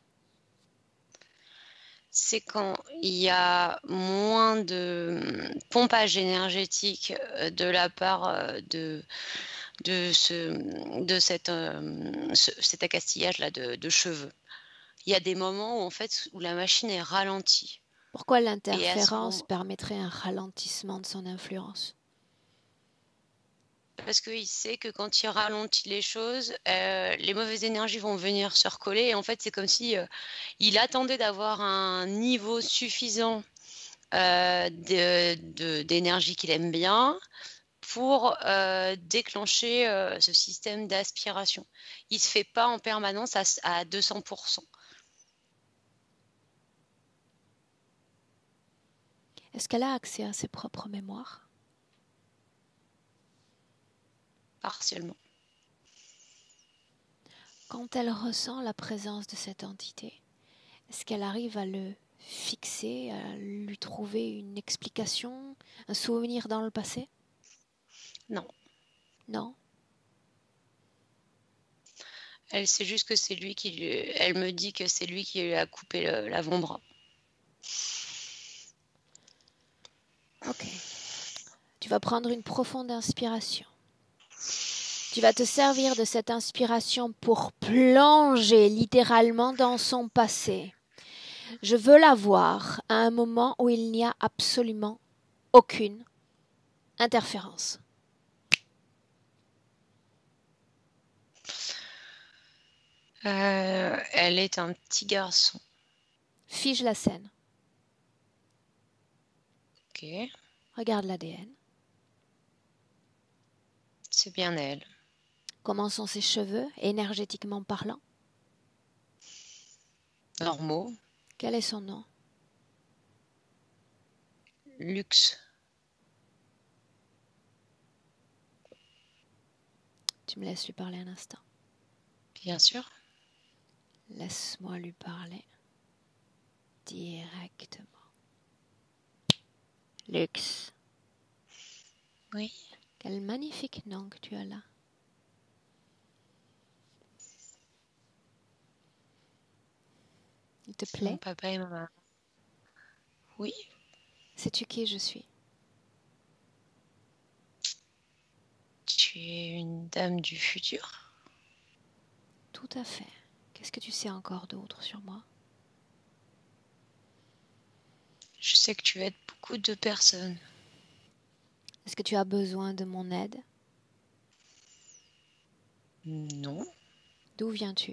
C'est quand il y a moins de pompage énergétique de la part cet accastillage-là de cheveux. Il y a des moments où, en fait, où la machine est ralentie. Pourquoi Et à ce l'interférence moment, permettrait un ralentissement de son influence? parce qu'il sait que quand il ralentit les choses, les mauvaises énergies vont venir se recoller. Et en fait, c'est comme si il attendait d'avoir un niveau suffisant d'énergie qu'il aime bien pour déclencher ce système d'aspiration. Il ne se fait pas en permanence à 200%. Est-ce qu'elle a accès à ses propres mémoires? Partiellement. Quand elle ressent la présence de cette entité, est-ce qu'elle arrive à le fixer, à lui trouver une explication, un souvenir dans le passé? Non. Non. Elle sait juste que c'est lui qui lui... Elle me dit que c'est lui qui lui a coupé l'avant-bras. Ok. Tu vas prendre une profonde inspiration. Tu vas te servir de cette inspiration pour plonger littéralement dans son passé. Je veux la voir à un moment où il n'y a absolument aucune interférence. Elle est un petit garçon. Fige la scène. Ok. Regarde l'ADN. C'est bien elle. Comment sont ses cheveux, énergétiquement parlant? Normaux. Quel est son nom? Luxe. Tu me laisses lui parler un instant. Bien sûr. Laisse-moi lui parler directement. Luxe. Oui. Quel magnifique nom que tu as là. Il te C'est mon plaît? papa et ma maman. Oui. Sais-tu qui je suis? Tu es une dame du futur. Tout à fait. Qu'est-ce que tu sais encore d'autre sur moi? Je sais que tu aides beaucoup de personnes. Est-ce que tu as besoin de mon aide? Non. D'où viens-tu?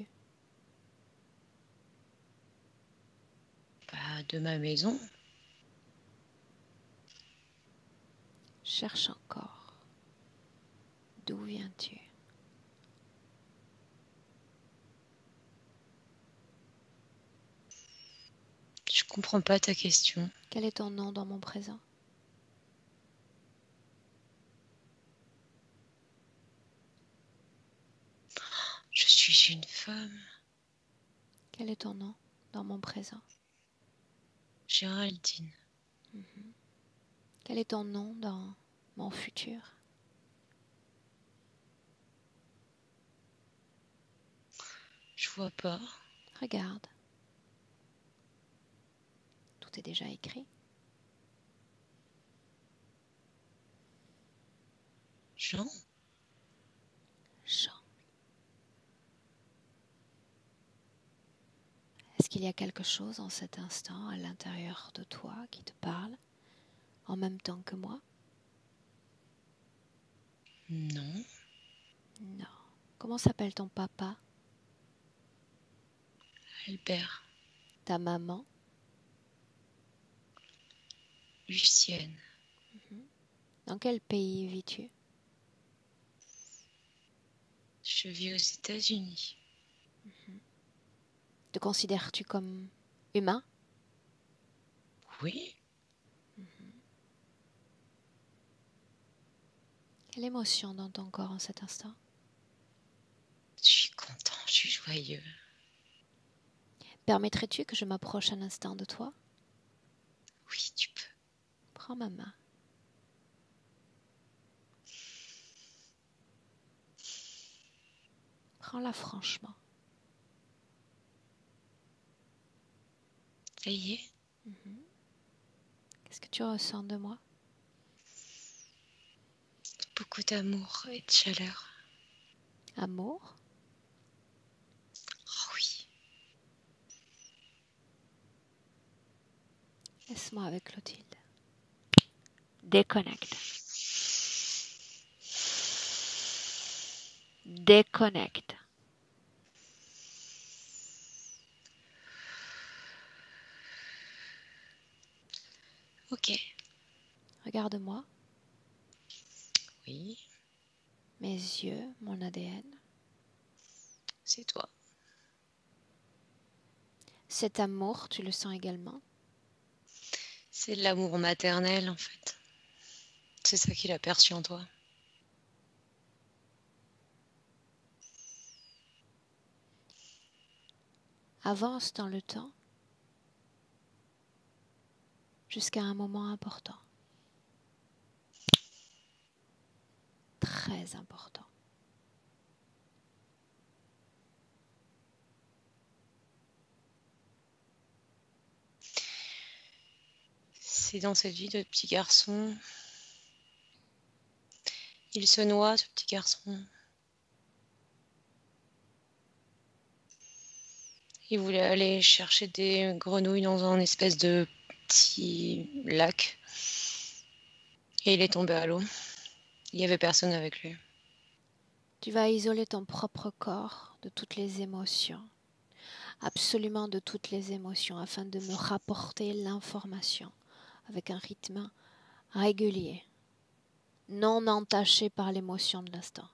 Pas de ma maison. Cherche encore. D'où viens-tu? Je comprends pas ta question. Quel est ton nom dans mon présent? Je suis une femme. Quel est ton nom dans mon présent? Géraldine. Quel est ton nom dans mon futur? Je vois pas. Regarde. Tout est déjà écrit. Jean. Jean. Est-ce qu'il y a quelque chose en cet instant à l'intérieur de toi qui te parle en même temps que moi? Non. Non. Comment s'appelle ton papa? Albert. Ta maman? Lucienne. Dans quel pays vis-tu? Je vis aux États-Unis. Te considères-tu comme humain? Oui. Quelle émotion dans ton corps en cet instant? Je suis content, je suis joyeux. Permettrais-tu que je m'approche un instant de toi? Oui, tu peux. Prends ma main. Prends-la franchement. Ça y est. Qu'est-ce que tu ressens de moi? Beaucoup d'amour et de chaleur. Amour? Oh oui. Laisse-moi avec Clotilde. Déconnecte. Déconnecte. Ok. Regarde-moi. Oui, Mes yeux, mon ADN. c'est toi. Cet amour, tu le sens également? C'est de l'amour maternel, en fait. C'est ça qu'il a perçu en toi. Avance dans le temps jusqu'à un moment important. Très important. C'est dans cette vie de petit garçon. Il se noie, ce petit garçon. Il voulait aller chercher des grenouilles dans un espèce de petit lac. Et il est tombé à l'eau. Il n'y avait personne avec lui. Tu vas isoler ton propre corps de toutes les émotions, absolument de toutes les émotions, afin de me rapporter l'information avec un rythme régulier, non entaché par l'émotion de l'instant.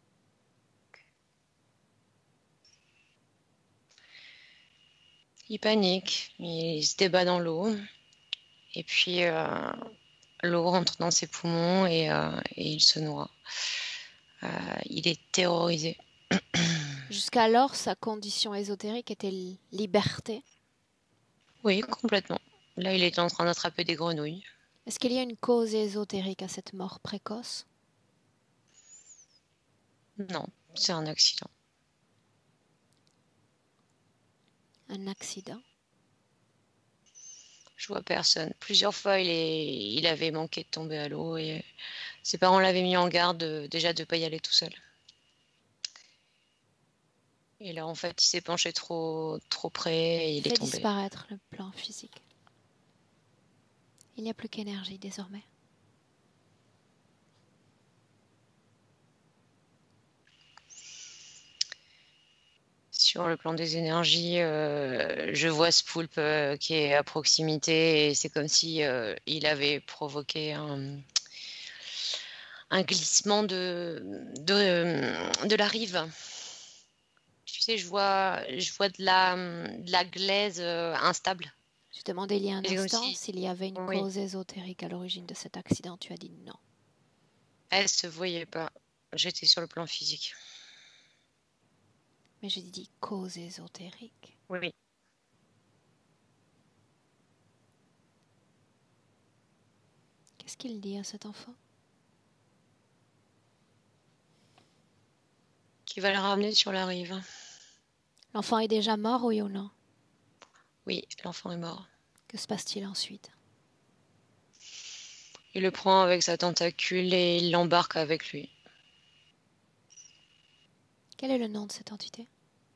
Il panique, il se débat dans l'eau. Et puis, l'eau rentre dans ses poumons et il se noie. Il est terrorisé. Jusqu'alors, sa condition ésotérique était liberté. Oui, complètement. Là, il est en train d'attraper des grenouilles. Est-ce qu'il y a une cause ésotérique à cette mort précoce? Non, c'est un accident. Un accident? Je vois personne. Plusieurs fois, il avait manqué de tomber à l'eau et ses parents l'avaient mis en garde déjà de ne pas y aller tout seul. Et là, en fait, il s'est penché trop près et il est Fais tombé. disparaître le plan physique. Il n'y a plus qu'énergie désormais. Sur le plan des énergies, je vois ce poulpe qui est à proximité et c'est comme si il avait provoqué un glissement de la rive. Tu sais, je vois de la glaise instable. Je demandais il y a un Et c'est comme instant si, s'il y avait une oui, cause ésotérique à l'origine de cet accident. Tu as dit non. elle se voyait pas. J'étais sur le plan physique. Mais j'ai dit cause ésotérique. Oui. Qu'est-ce qu'il dit à cet enfant? Qui va le ramener sur la rive. L'enfant est déjà mort, oui ou non? Oui, l'enfant est mort. Que se passe-t-il ensuite? Il le prend avec sa tentacule et il l'embarque avec lui. Quel est le nom de cette entité?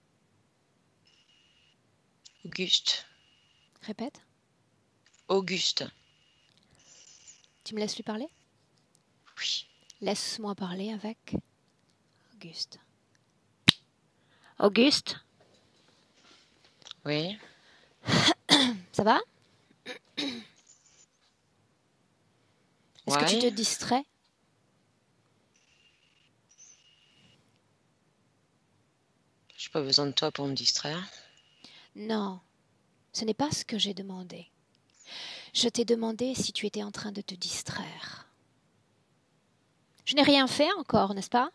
Auguste. Répète. Auguste. Tu me laisses lui parler? Oui. Laisse-moi parler avec Auguste. Auguste, Oui. ça va? Est-ce que tu te Ouais. distrais? J'ai pas besoin de toi pour me distraire. Non, ce n'est pas ce que j'ai demandé. Je t'ai demandé si tu étais en train de te distraire. Je n'ai rien fait encore, n'est-ce pas?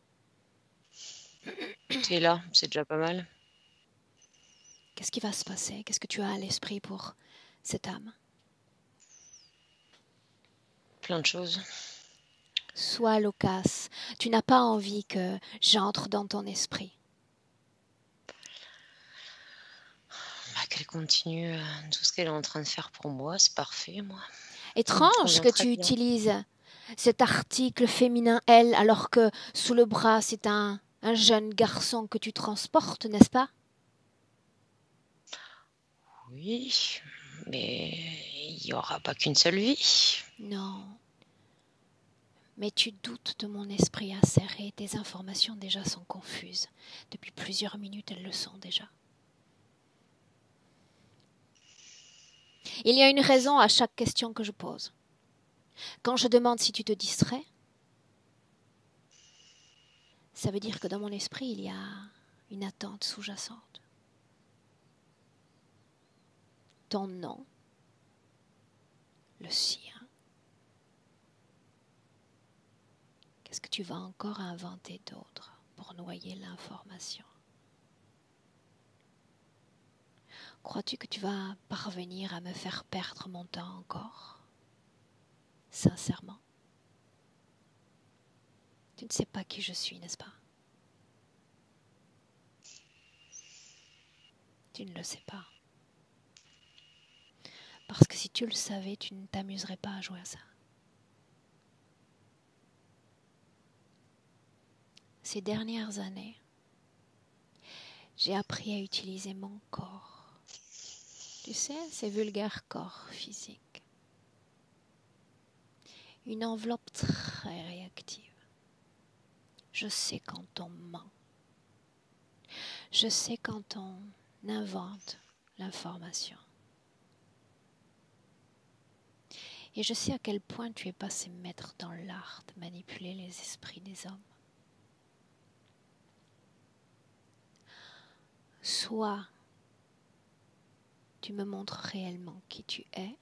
T'es là, c'est déjà pas mal. Qu'est-ce qui va se passer? Qu'est-ce que tu as à l'esprit pour cette âme? Plein de choses. Sois loquace. Tu n'as pas envie que j'entre dans ton esprit. Bah, qu'elle continue tout ce qu'elle est en train de faire pour moi, c'est parfait, moi. Étrange convient que très tu bien. utilises cet article féminin elle alors que sous le bras c'est un jeune garçon que tu transportes, n'est-ce pas? Oui, mais il n'y aura pas qu'une seule vie. Non. Mais tu doutes de mon esprit acéré. Tes informations déjà sont confuses. Depuis plusieurs minutes, elles le sont déjà. Il y a une raison à chaque question que je pose. Quand je demande si tu te distrais, ça veut dire que dans mon esprit, il y a une attente sous-jacente. Ton nom le sien. Qu'est-ce que tu vas encore inventer d'autre pour noyer l'information? Crois-tu que tu vas parvenir à me faire perdre mon temps encore? Sincèrement? Tu ne sais pas qui je suis, n'est-ce pas? Tu ne le sais pas. Parce que si tu le savais, tu ne t'amuserais pas à jouer à ça. Ces dernières années, j'ai appris à utiliser mon corps. Tu sais, ces vulgaires corps physiques. Une enveloppe très réactive. Je sais quand on ment. Je sais quand on invente l'information. Et je sais à quel point tu es passé maître dans l'art de manipuler les esprits des hommes. Soit tu me montres réellement qui tu es,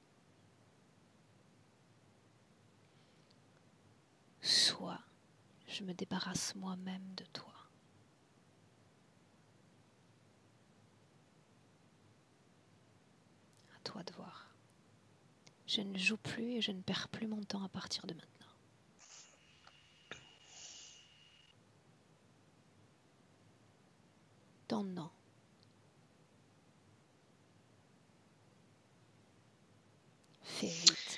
soit je me débarrasse moi-même de toi. À toi de voir. Je ne joue plus et je ne perds plus mon temps à partir de maintenant. Ton nom. Fais vite.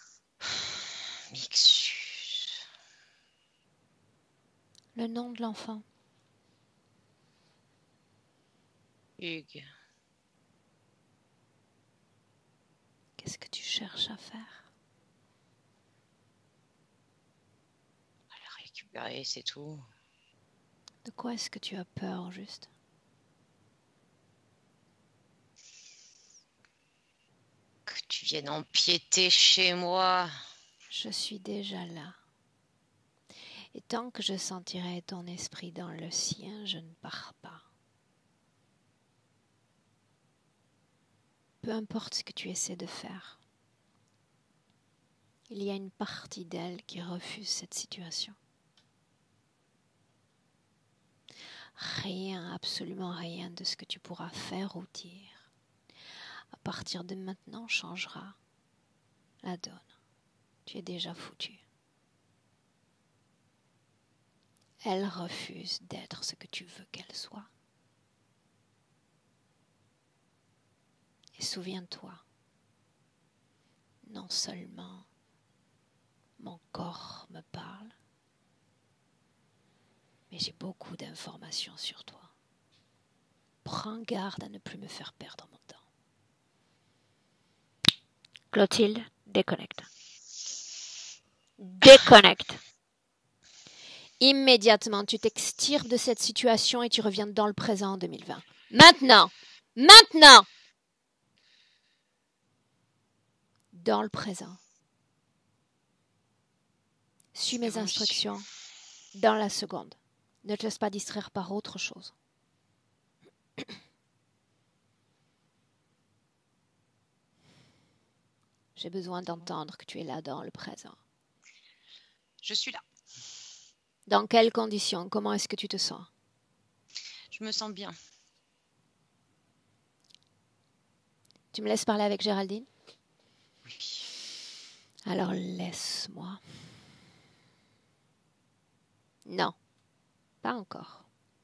M'excuse. Le nom de l'enfant. Hugues. Qu'est-ce que tu cherches à faire? À la récupérer, c'est tout. De quoi est-ce que tu as peur, juste? Que tu viennes empiéter chez moi. Je suis déjà là. Et tant que je sentirai ton esprit dans le sien, je ne pars pas. Peu importe ce que tu essaies de faire, il y a une partie d'elle qui refuse cette situation. Rien, absolument rien de ce que tu pourras faire ou dire, à partir de maintenant, changera la donne. Tu es déjà foutu. Elle refuse d'être ce que tu veux qu'elle soit. Et souviens-toi, non seulement mon corps me parle, mais j'ai beaucoup d'informations sur toi. Prends garde à ne plus me faire perdre mon temps. Clotilde, déconnecte. Déconnecte. Immédiatement, tu t'extirpes de cette situation et tu reviens dans le présent en 2020. Maintenant! Maintenant! Dans le présent. Suis mes instructions dans la seconde. Ne te laisse pas distraire par autre chose. J'ai besoin d'entendre que tu es là dans le présent. Je suis là. Dans quelles conditions? Comment est-ce que tu te sens? Je me sens bien. Tu me laisses parler avec Géraldine? Oui. Alors laisse-moi. Non, pas encore.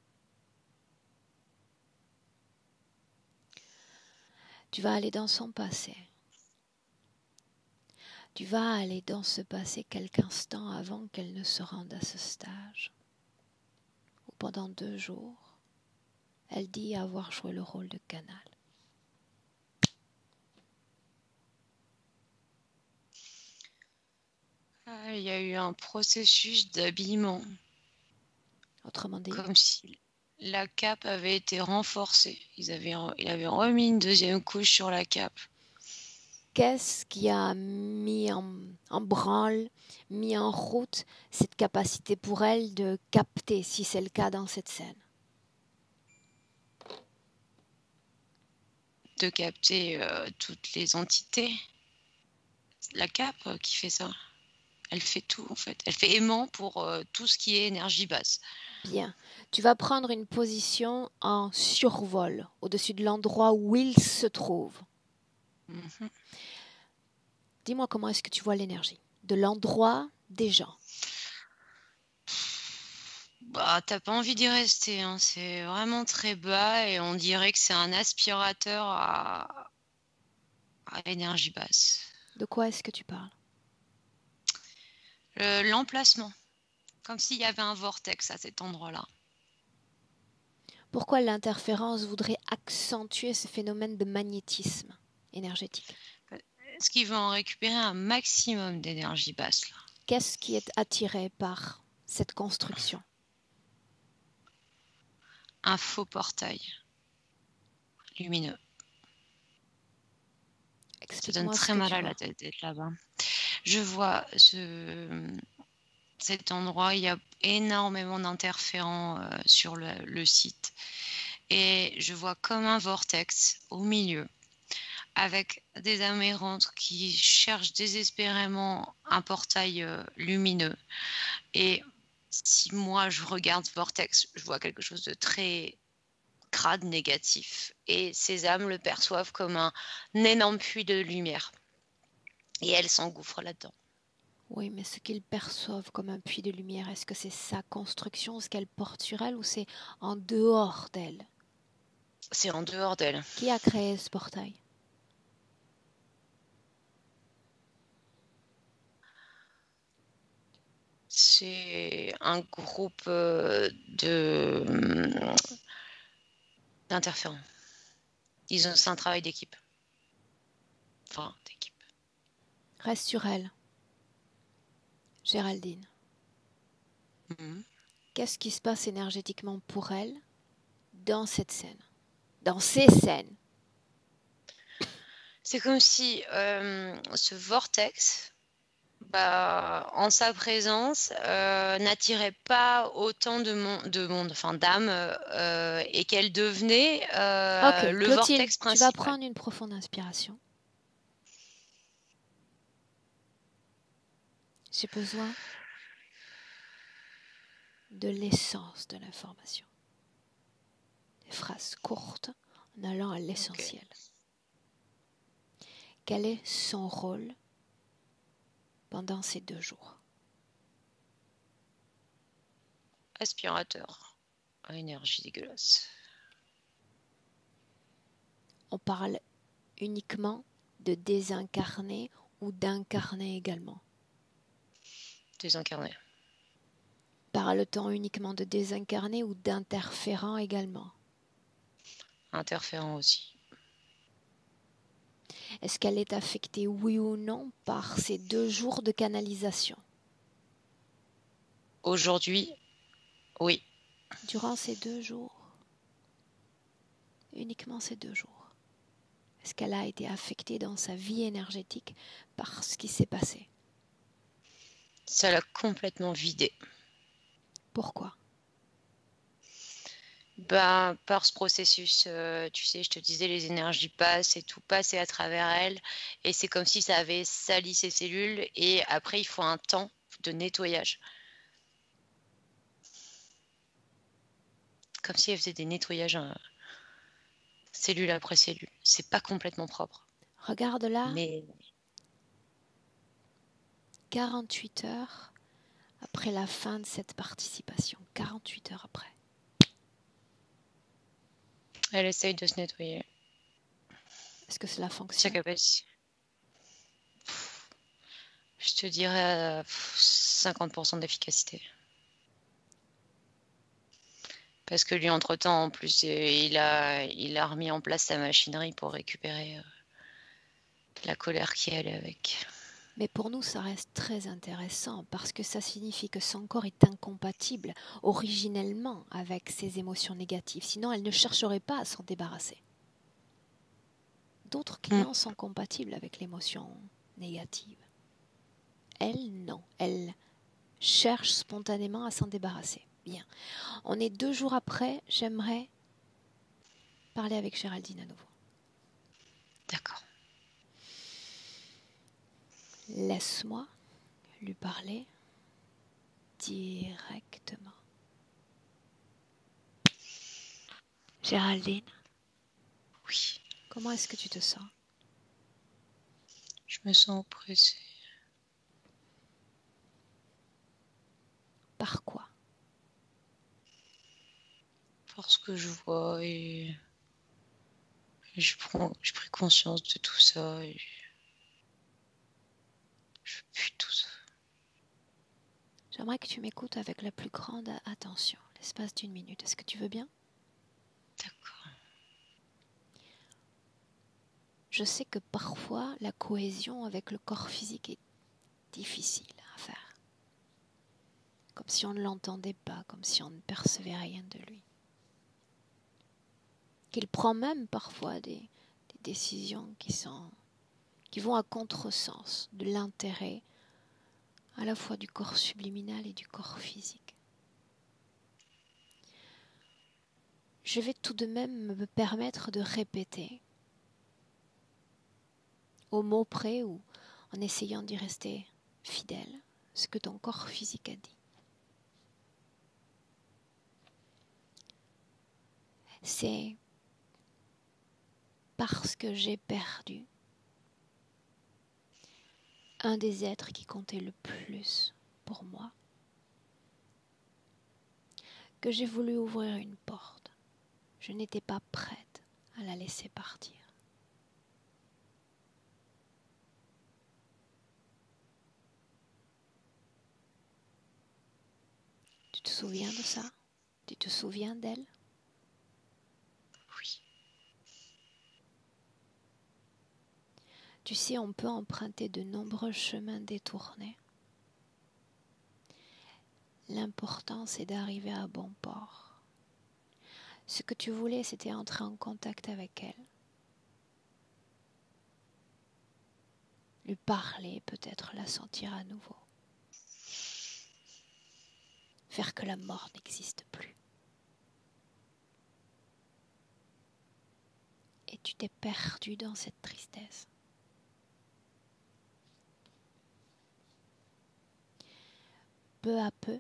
Tu vas aller dans son passé. Tu vas aller dans ce passé quelques instants avant qu'elle ne se rende à ce stage, où pendant 2 jours, elle dit avoir joué le rôle de canal. Il y a eu un processus d'habillement. Autrement dit, comme si la cape avait été renforcée. Il avait remis une deuxième couche sur la cape. qu'est-ce qui a mis en branle, mis en route cette capacité pour elle de capter, si c'est le cas dans cette scène? De capter toutes les entités. la cape qui fait ça. Elle fait tout, en fait. Elle fait aimant pour tout ce qui est énergie basse. Bien. Tu vas prendre une position en survol, au-dessus de l'endroit où il se trouve. Mhm. Dis-moi comment est-ce que tu vois l'énergie de l'endroit des gens. Bah, t'as pas envie d'y rester, hein. C'est vraiment très bas et on dirait que c'est un aspirateur à énergie basse. De quoi est-ce que tu parles? L'emplacement, comme s'il y avait un vortex à cet endroit-là. Pourquoi l'interférence voudrait accentuer ce phénomène de magnétisme énergétique? Est-ce qu'il veut en récupérer un maximum d'énergie basse là? Qu'est-ce qui est attiré par cette construction? Un faux portail lumineux. Ça donne Explique-moi ce très que mal tu à la vois. tête d'être là-bas. Je vois cet endroit, il y a énormément d'interférents sur le site. Et je vois comme un vortex au milieu, avec des amérantes qui cherchent désespérément un portail lumineux. Et si moi je regarde ce vortex, je vois quelque chose de très crade, négatif. Et ces âmes le perçoivent comme un énorme puits de lumière. Et elles s'engouffrent là-dedans. Oui, mais ce qu'ils perçoivent comme un puits de lumière, est-ce que c'est sa construction, ce qu'elle porte sur elle, ou c'est en dehors d'elle? C'est en dehors d'elles. Qui a créé ce portail? C'est un groupe d'interférents. C'est un travail d'équipe. Enfin, d'équipe. Reste sur elle. Géraldine, Mhm. qu'est-ce qui se passe énergétiquement pour elle dans cette scène? Dans ces scènes? C'est comme si ce vortex, bah, en sa présence, n'attirait pas autant de monde, enfin d'âmes, et qu'elle devenait Ok, le Clotilde, vortex tu vas principal. prendre une profonde inspiration. J'ai besoin de l'essence de l'information. Des phrases courtes en allant à Ok. l'essentiel. Quel est son rôle pendant ces 2 jours? Aspirateur à énergie dégueulasse. On parle uniquement de désincarné ou d'incarné également. Désincarné. Parle-t-on uniquement de désincarné ou d'interférent également? Interférent aussi. Est-ce qu'elle est affectée, oui ou non, par ces 2 jours de canalisation? Aujourd'hui, oui. Durant ces 2 jours, uniquement ces 2 jours, est-ce qu'elle a été affectée dans sa vie énergétique par ce qui s'est passé? Ça l'a complètement vidé. Pourquoi? Ben, par ce processus, tu sais, je te disais, les énergies passent et tout passe à travers elle. Et c'est comme si ça avait sali ses cellules. Et après, il faut un temps de nettoyage. Comme si elle faisait des nettoyages cellule après cellule. C'est pas complètement propre. Regarde là, Mais 48 heures après la fin de cette participation. 48 heures après. elle essaye de se nettoyer. Est-ce que cela Sa fonctionne? capacité. Je te dirais 50% d'efficacité. Parce que lui, entre-temps, en plus, il a remis en place sa machinerie pour récupérer la colère qui allait avec. Mais pour nous, ça reste très intéressant parce que ça signifie que son corps est incompatible originellement avec ses émotions négatives. Sinon, elle ne chercherait pas à s'en débarrasser. D'autres clients sont compatibles avec l'émotion négative. Elle, non. Elle cherche spontanément à s'en débarrasser. Bien. On est 2 jours après. J'aimerais parler avec Géraldine à nouveau. D'accord. Laisse-moi lui parler directement. Géraldine, Oui, comment est-ce que tu te sens? je me sens oppressée. Par quoi? Parce que je vois et j'ai pris conscience de tout ça et je veux plus tout ça. J'aimerais que tu m'écoutes avec la plus grande attention, l'espace d'une minute. Est-ce que tu veux bien? D'accord. Je sais que parfois, la cohésion avec le corps physique est difficile à faire. Comme si on ne l'entendait pas, comme si on ne percevait rien de lui. Qu'il prend même parfois des décisions qui vont à contresens de l'intérêt à la fois du corps subliminal et du corps physique. Je vais tout de même me permettre de répéter au mot près ou en essayant d'y rester fidèle ce que ton corps physique a dit. C'est parce que j'ai perdu un des êtres qui comptait le plus pour moi que j'ai voulu ouvrir une porte. Je n'étais pas prête à la laisser partir. Tu te souviens de ça? Tu te souviens d'elle? Oui. Tu sais, on peut emprunter de nombreux chemins détournés. L'important, c'est d'arriver à bon port. Ce que tu voulais, c'était entrer en contact avec elle. Lui parler, peut-être la sentir à nouveau. Faire que la mort n'existe plus. Et tu t'es perdu dans cette tristesse. Peu à peu,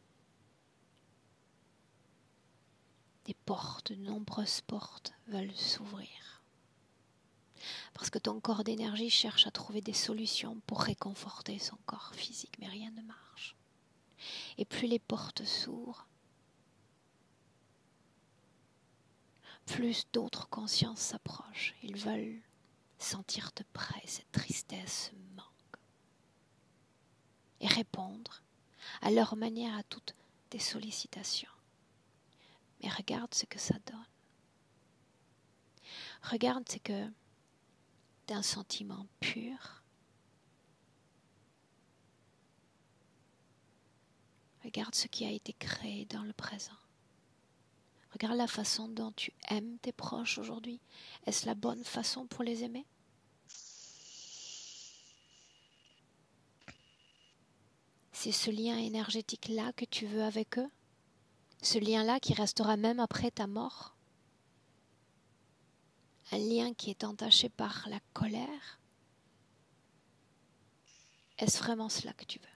des portes, de nombreuses portes veulent s'ouvrir. Parce que ton corps d'énergie cherche à trouver des solutions pour réconforter son corps physique, mais rien ne marche. Et plus les portes s'ouvrent, plus d'autres consciences s'approchent. Ils veulent sentir-te près, cette tristesse manque. Et répondre à leur manière à toutes tes sollicitations. Mais regarde ce que ça donne. Regarde ce que d'un sentiment pur. Regarde ce qui a été créé dans le présent. Regarde la façon dont tu aimes tes proches aujourd'hui. Est-ce la bonne façon pour les aimer? C'est ce lien énergétique-là que tu veux avec eux? Ce lien-là qui restera même après ta mort? Un lien qui est entaché par la colère? Est-ce vraiment cela que tu veux?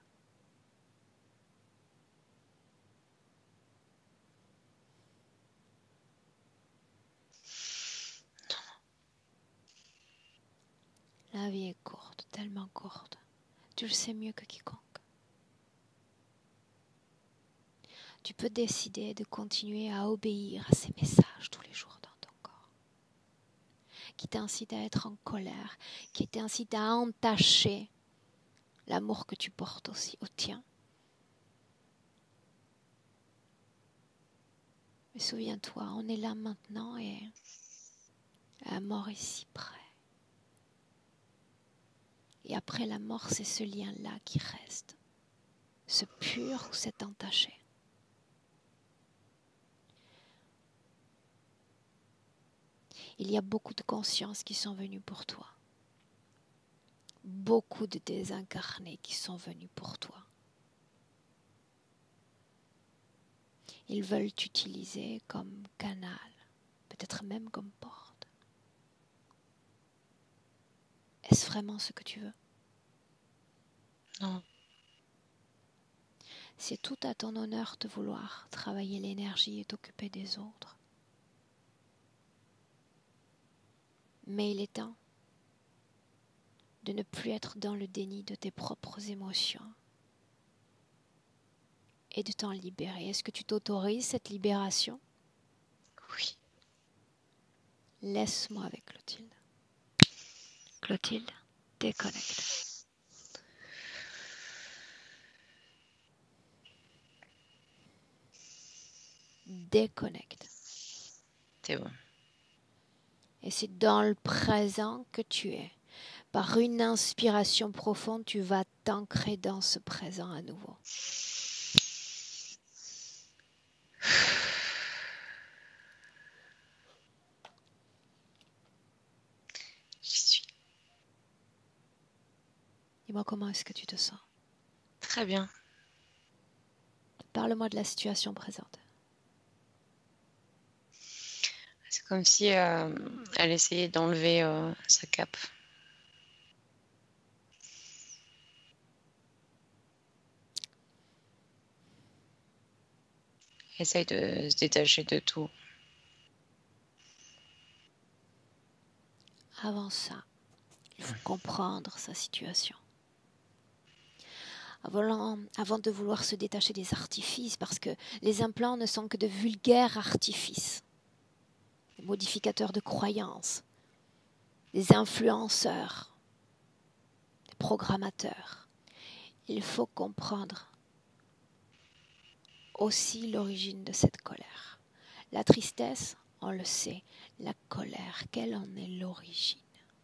La vie est courte, tellement courte. Tu le sais mieux que quiconque. Tu peux décider de continuer à obéir à ces messages tous les jours dans ton corps, qui t'incitent à être en colère, qui t'incitent à entacher l'amour que tu portes aussi au tien. Mais souviens-toi, on est là maintenant et la mort est si près. Et après la mort, c'est ce lien-là qui reste, ce pur ou cet entaché. Il y a beaucoup de consciences qui sont venues pour toi. Beaucoup de désincarnés qui sont venus pour toi. Ils veulent t'utiliser comme canal, peut-être même comme porte. Est-ce vraiment ce que tu veux? Non. C'est tout à ton honneur de vouloir travailler l'énergie et t'occuper des autres. Mais il est temps de ne plus être dans le déni de tes propres émotions et de t'en libérer. Est-ce que tu t'autorises cette libération? Oui. Laisse-moi avec Clotilde. Clotilde, déconnecte. Déconnecte. C'est bon. Et c'est dans le présent que tu es. Par une inspiration profonde, tu vas t'ancrer dans ce présent à nouveau. J'y suis. Dis-moi comment est-ce que tu te sens. Très bien. Parle-moi de la situation présente. C'est comme si elle essayait d'enlever sa cape. Elle essaye de se détacher de tout. Avant ça, il faut comprendre sa situation. Avant de vouloir se détacher des artifices, parce que les implants ne sont que de vulgaires artifices, des modificateurs de croyances, des influenceurs, des programmateurs. Il faut comprendre aussi l'origine de cette colère. La tristesse, on le sait. La colère, quelle en est l'origine?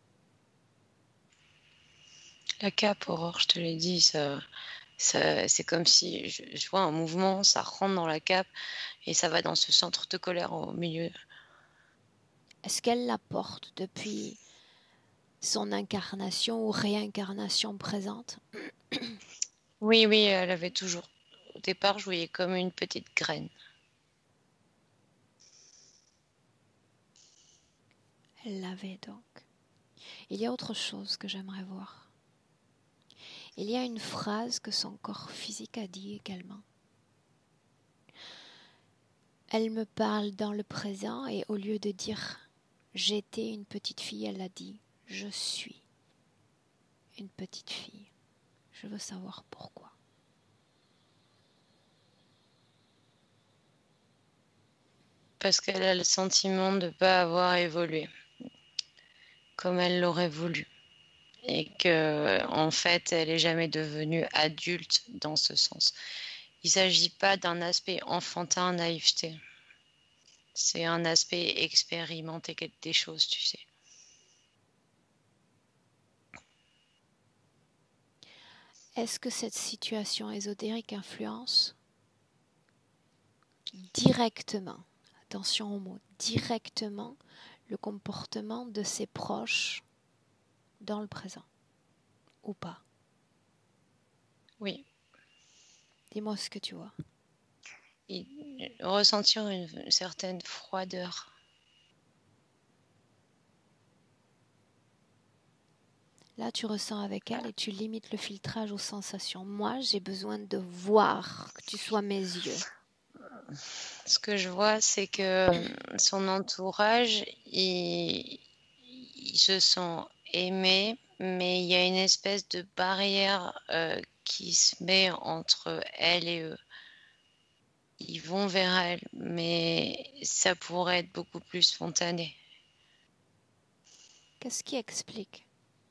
La cape, Aurore, je te l'ai dit, c'est comme si je vois un mouvement, ça rentre dans la cape et ça va dans ce centre de colère au milieu. Est-ce qu'elle la porte depuis son incarnation ou réincarnation présente? Oui, oui, elle avait toujours. Au départ, je voyais comme une petite graine. Elle l'avait donc. Il y a autre chose que j'aimerais voir. Il y a une phrase que son corps physique a dit également. Elle me parle dans le présent et au lieu de dire « j'étais une petite fille », elle a dit « je suis une petite fille ». Je veux savoir pourquoi. Parce qu'elle a le sentiment de ne pas avoir évolué comme elle l'aurait voulu. Et que, en fait, elle n'est jamais devenue adulte dans ce sens. Il ne s'agit pas d'un aspect enfantin, naïveté. C'est un aspect expérimenté des choses, tu sais. Est-ce que cette situation ésotérique influence directement, attention au mot, directement le comportement de ses proches dans le présent ou pas? Oui. Dis-moi ce que tu vois. Ressentir une certaine froideur. Là, tu ressens avec elle et tu limites le filtrage aux sensations. Moi, j'ai besoin de voir, que tu sois mes yeux. Ce que je vois, c'est que son entourage, il se sent aimé, mais il y a une espèce de barrière qui se met entre elle et eux. Ils vont vers elle, mais ça pourrait être beaucoup plus spontané. Qu'est-ce qui explique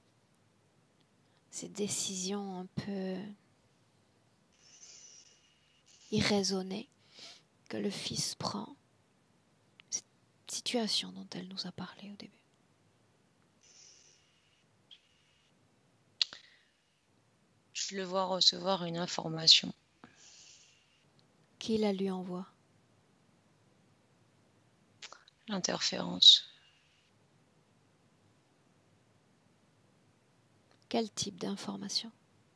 ces décisions un peu irraisonnées que le fils prend, cette situation dont elle nous a parlé au début? Je le vois recevoir une information. Qui la lui envoie? L'interférence. Quel type d'information?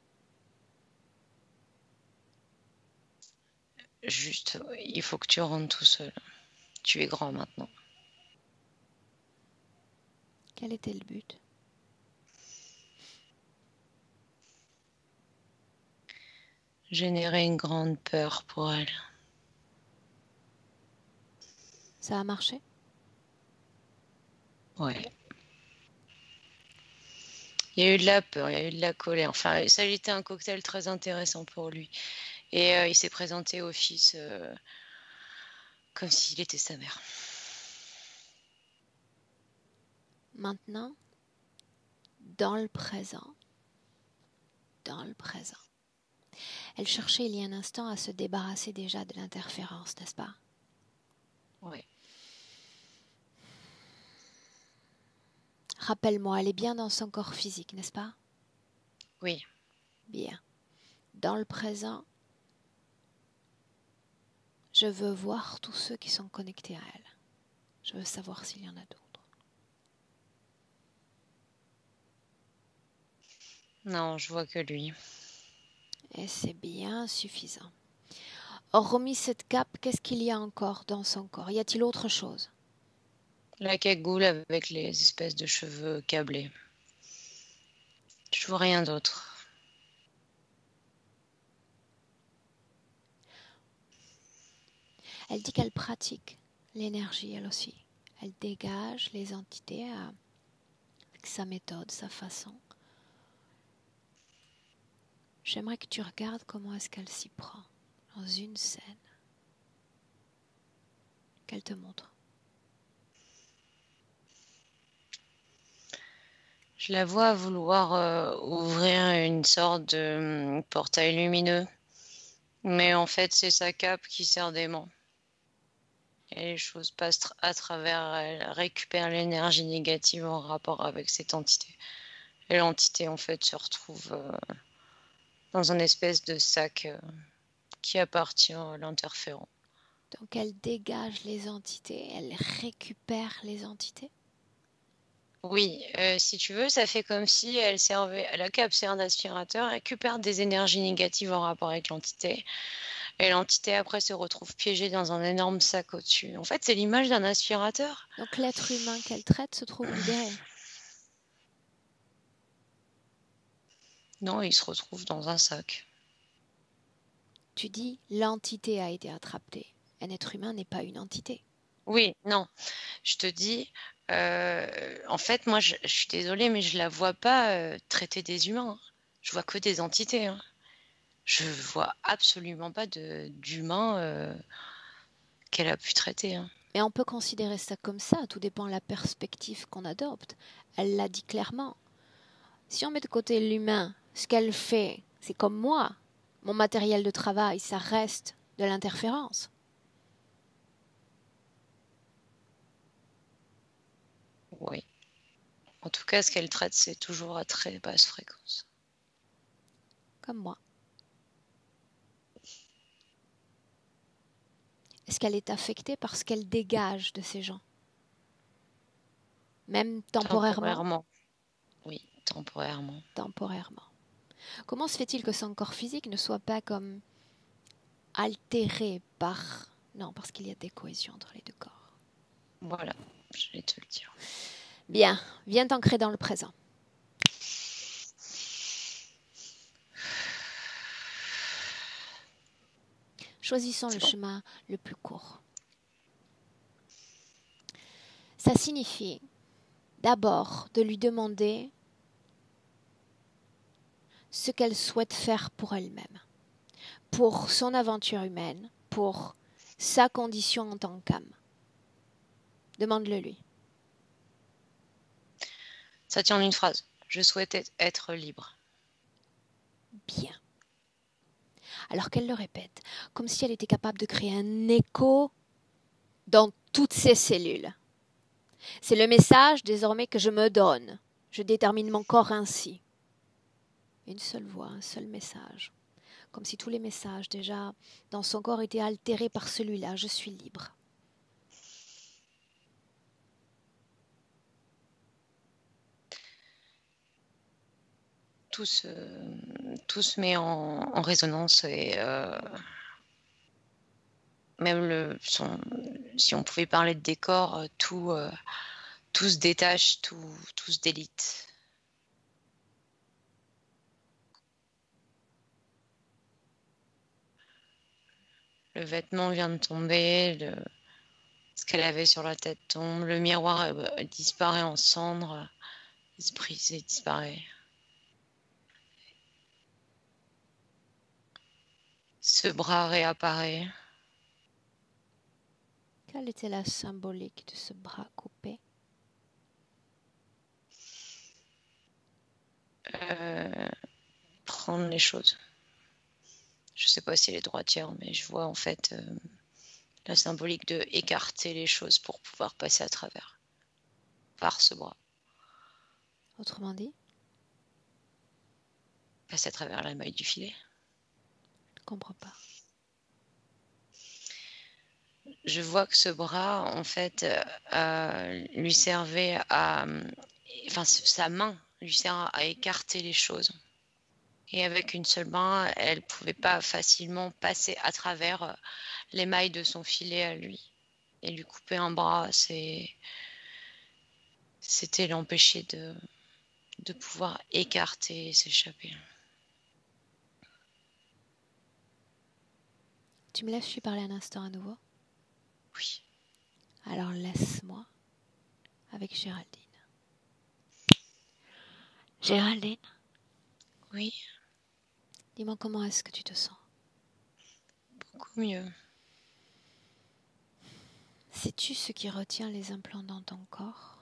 Juste, il faut que tu rentres tout seul. Tu es grand maintenant. Quel était le but? générer une grande peur pour elle. Ça a marché? Ouais. Il y a eu de la peur, il y a eu de la colère. Enfin, ça a été un cocktail très intéressant pour lui. Et il s'est présenté au fils comme s'il était sa mère. Maintenant, dans le présent, elle cherchait il y a un instant à se débarrasser déjà de l'interférence, n'est-ce pas? Ouais. Rappelle-moi, elle est bien dans son corps physique, n'est-ce pas? Oui. Bien. Dans le présent, je veux voir tous ceux qui sont connectés à elle. Je veux savoir s'il y en a d'autres. Non, je vois que lui. Et c'est bien suffisant. Hormis cette cape, qu'est-ce qu'il y a encore dans son corps? Y a-t-il autre chose? La cagoule avec les espèces de cheveux câblés. Je vois rien d'autre. Elle dit qu'elle pratique l'énergie, elle aussi. Elle dégage les entités avec sa méthode, sa façon. J'aimerais que tu regardes comment est-ce qu'elle s'y prend dans une scène qu'elle te montre. Je la vois vouloir ouvrir une sorte de portail lumineux. Mais en fait, c'est sa cape qui sert d'aimant. Et les choses passent à travers elle, récupère l'énergie négative en rapport avec cette entité. Et l'entité, en fait, se retrouve dans un espèce de sac qui appartient à l'interférent. Donc elle dégage les entités, elle récupère les entités. Oui, si tu veux, ça fait comme si elle servait, la cape sert d'aspirateur, récupère des énergies négatives en rapport avec l'entité. Et l'entité, après, se retrouve piégée dans un énorme sac au-dessus. En fait, c'est l'image d'un aspirateur. Donc l'être humain qu'elle traite se trouve libéré. Non, il se retrouve dans un sac. Tu dis l'entité a été attrapée. Un être humain n'est pas une entité. Oui, non, je te dis, en fait, moi, je suis désolée, mais je la vois pas traiter des humains. Je vois que des entités. Hein. Je vois absolument pas d'humains qu'elle a pu traiter. Hein. Mais on peut considérer ça comme ça, tout dépend de la perspective qu'on adopte. Elle l'a dit clairement. Si on met de côté l'humain, ce qu'elle fait, c'est comme moi. Mon matériel de travail, ça reste de l'interférence. Oui. En tout cas, ce qu'elle traite, c'est toujours à très basse fréquence. Comme moi. Est-ce qu'elle est affectée par ce qu'elle dégage de ces gens? Même temporairement? Temporairement. Oui, temporairement. Temporairement. Comment se fait-il que son corps physique ne soit pas comme altéré par... Non, parce qu'il y a des cohésions entre les deux corps. Voilà, je vais te le dire. Bien, viens t'ancrer dans le présent. Choisissons le chemin le plus court. Ça signifie d'abord de lui demander ce qu'elle souhaite faire pour elle-même, pour son aventure humaine, pour sa condition en tant qu'âme. Demande-le lui. Ça tient en une phrase. Je souhaite être libre. Bien. Alors qu'elle le répète, comme si elle était capable de créer un écho dans toutes ses cellules. C'est le message désormais que je me donne. Je détermine mon corps ainsi. Une seule voix, un seul message. Comme si tous les messages déjà dans son corps étaient altérés par celui-là. Je suis libre. Tout se met en résonance et même si on pouvait parler de décor, tout se détache, tout se délite. Le vêtement vient de tomber, ce qu'elle avait sur la tête tombe, le miroir disparaît en cendres, il se brise et disparaît. Ce bras réapparaît. Quelle était la symbolique de ce bras coupé? Prendre les choses. Je sais pas si elle est droitière, mais je vois en fait la symbolique de écarter les choses pour pouvoir passer à travers par ce bras. Autrement dit, Passer à travers la maille du filet. je ne comprends pas. Je vois que ce bras, en fait, lui servait à... Enfin, sa main lui sert à écarter les choses. Et avec une seule main, elle ne pouvait pas facilement passer à travers les mailles de son filet à lui. Et lui couper un bras, c'était l'empêcher de pouvoir écarter et s'échapper. Tu me laisses lui parler un instant à nouveau? Oui. Alors laisse-moi avec Géraldine. Géraldine, Oui, dis-moi comment est-ce que tu te sens? beaucoup mieux. Sais-tu ce qui retient les implants dans ton corps?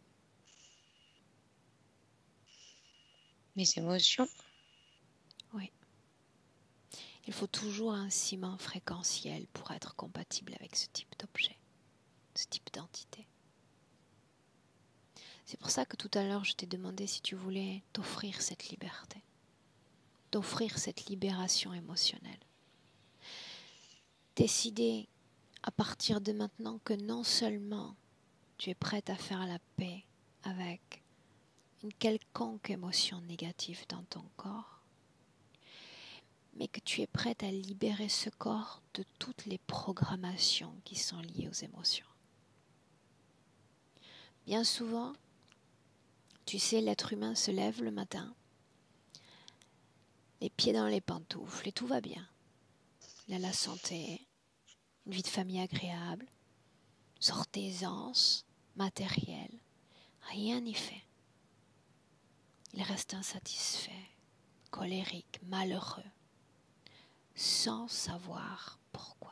Mes émotions, Oui. Il faut toujours un ciment fréquentiel pour être compatible avec ce type d'objet, ce type d'entité. C'est pour ça que tout à l'heure je t'ai demandé si tu voulais t'offrir cette liberté, t'offrir cette libération émotionnelle. Décider à partir de maintenant que non seulement tu es prête à faire la paix avec une quelconque émotion négative dans ton corps, mais que tu es prête à libérer ce corps de toutes les programmations qui sont liées aux émotions. Bien souvent, tu sais, l'être humain se lève le matin, les pieds dans les pantoufles et tout va bien. Il a la santé, une vie de famille agréable, une sorte d'aisance matérielle. Rien n'y fait. Il reste insatisfait, colérique, malheureux, sans savoir pourquoi.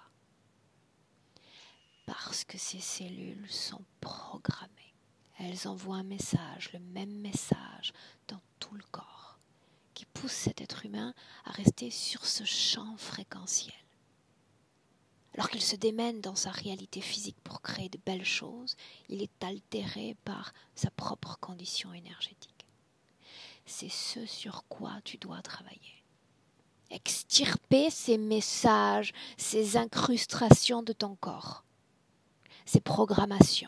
Parce que ces cellules sont programmées. Elles envoient un message, le même message, dans tout le corps, qui pousse cet être humain à rester sur ce champ fréquentiel. Alors qu'il se démène dans sa réalité physique pour créer de belles choses, il est altéré par sa propre condition énergétique. C'est ce sur quoi tu dois travailler. Extirper ces messages, ces incrustations de ton corps, ces programmations.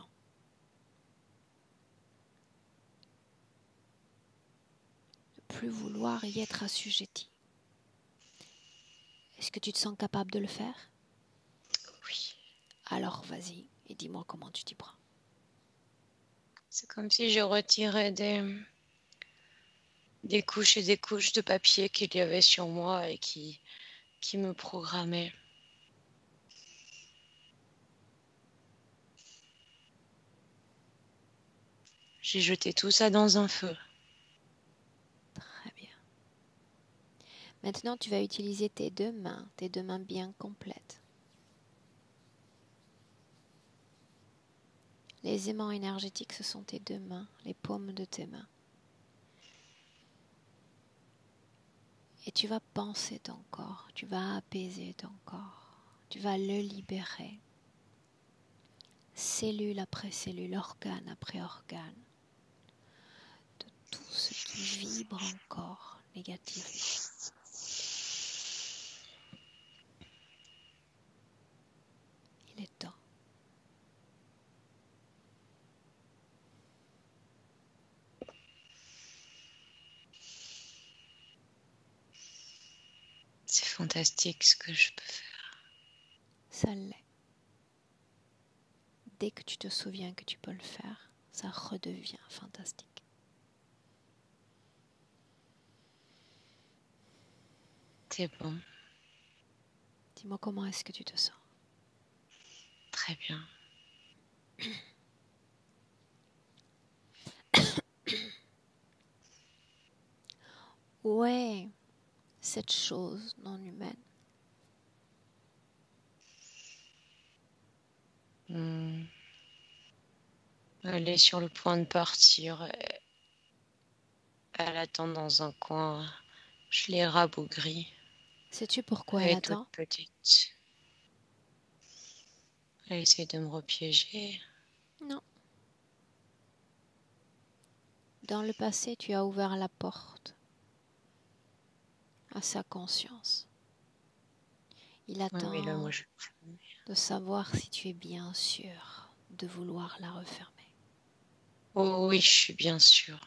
Ne plus vouloir y être assujetti. Est-ce que tu te sens capable de le faire? oui. Alors vas-y et dis-moi comment tu t'y prends. C'est comme si je retirais des couches et des couches de papier qu'il y avait sur moi et qui me programmaient. J'ai jeté tout ça dans un feu. Très bien. Maintenant, tu vas utiliser tes deux mains bien complètes. Les aimants énergétiques, ce sont tes deux mains, les paumes de tes mains. Et tu vas penser ton corps, tu vas apaiser ton corps, tu vas le libérer. Cellule après cellule, organe après organe, de tout ce qui vibre encore négativement. Il est temps. C'est fantastique ce que je peux faire. Ça l'est. Dès que tu te souviens que tu peux le faire, ça redevient fantastique. C'est bon. Dis-moi comment est-ce que tu te sens? Très bien. Où est cette chose non humaine? Elle est sur le point de partir. Elle attend dans un coin. Je l'ai rabougrie. Sais-tu pourquoi Elle elle est toute attend? petite. Elle essaie de me repiéger. Non. Dans le passé, tu as ouvert la porte à sa conscience. Il Oui, mais là, moi, attend je... de savoir si tu es bien sûr de vouloir la refermer. Oh oui, je suis bien sûre.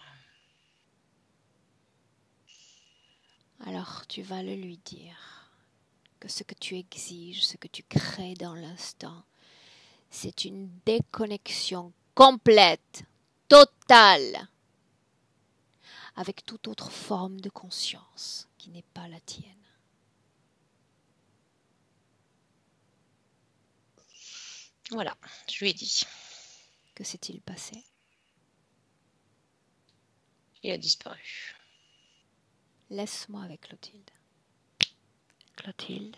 Alors tu vas le lui dire que ce que tu exiges, ce que tu crées dans l'instant, c'est une déconnexion complète, totale, avec toute autre forme de conscience qui n'est pas la tienne. Voilà, je lui ai dit. Que s'est-il passé? Il a disparu. Laisse-moi avec Clotilde. Clotilde,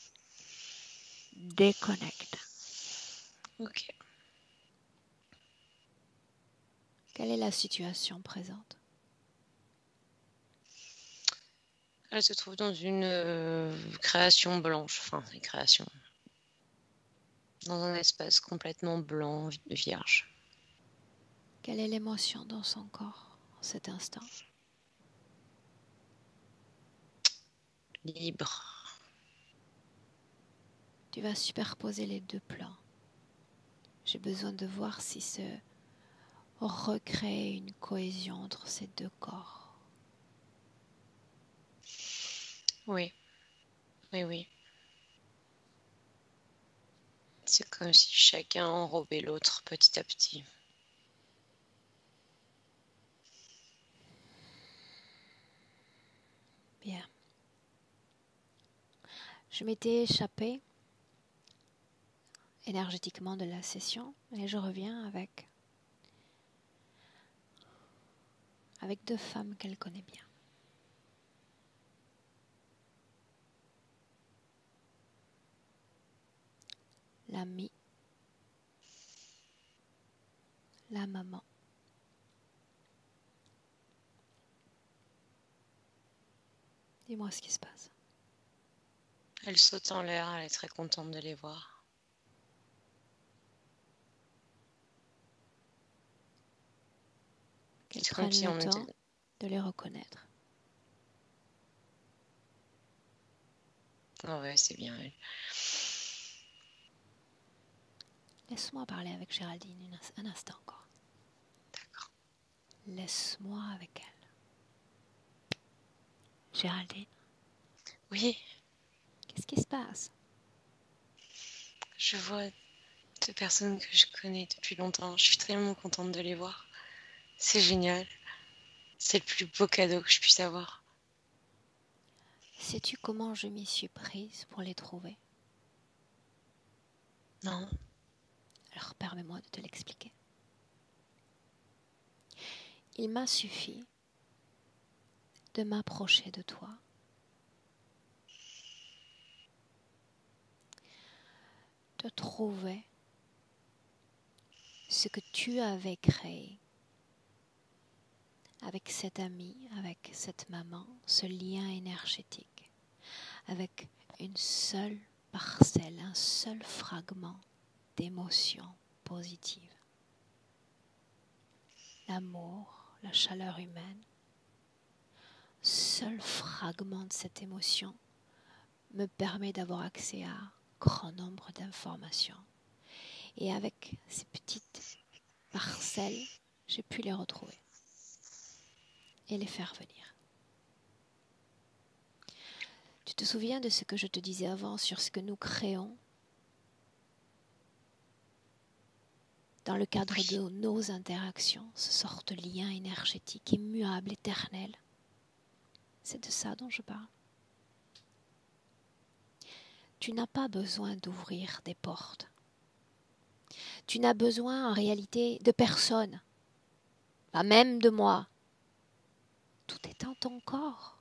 déconnecte. Ok. Quelle est la situation présente? Elle se trouve dans une création blanche. Enfin, une création. Dans un espace complètement blanc, vierge. Quelle est l'émotion dans son corps en cet instant? Libre. Tu vas superposer les deux plans. J'ai besoin de voir si se recrée une cohésion entre ces deux corps. Oui. Oui, oui. C'est comme si chacun enrobait l'autre petit à petit. Bien. Je m'étais échappée énergétiquement de la session et je reviens avec deux femmes qu'elle connaît bien. L'amie, la maman. Dis-moi ce qui se passe. Elle saute en l'air, elle est très contente de les voir. Qu'elles C'est comme prennent si le on était... temps de les reconnaître. Oh ouais, c'est bien elle. Laisse-moi parler avec Géraldine un instant encore. D'accord. Laisse-moi avec elle. Géraldine, Oui, qu'est-ce qui se passe? je vois deux personnes que je connais depuis longtemps. Je suis tellement contente de les voir. C'est génial. C'est le plus beau cadeau que je puisse avoir. Sais-tu comment je m'y suis prise pour les trouver? Non, Alors permets-moi de te l'expliquer. Il m'a suffi de m'approcher de toi, de trouver ce que tu avais créé avec cet ami, avec cette maman, ce lien énergétique, avec une seule parcelle, un seul fragment d'émotion positive. L'amour, la chaleur humaine, seul fragment de cette émotion me permet d'avoir accès à un grand nombre d'informations. Et avec ces petites parcelles, j'ai pu les retrouver et les faire venir. Tu te souviens de ce que je te disais avant sur ce que nous créons dans le cadre oui, de nos interactions, ce sorte de lien énergétique immuable, éternel? C'est de ça dont je parle. Tu n'as pas besoin d'ouvrir des portes. Tu n'as besoin en réalité de personne, pas même de moi. Tout est en ton corps.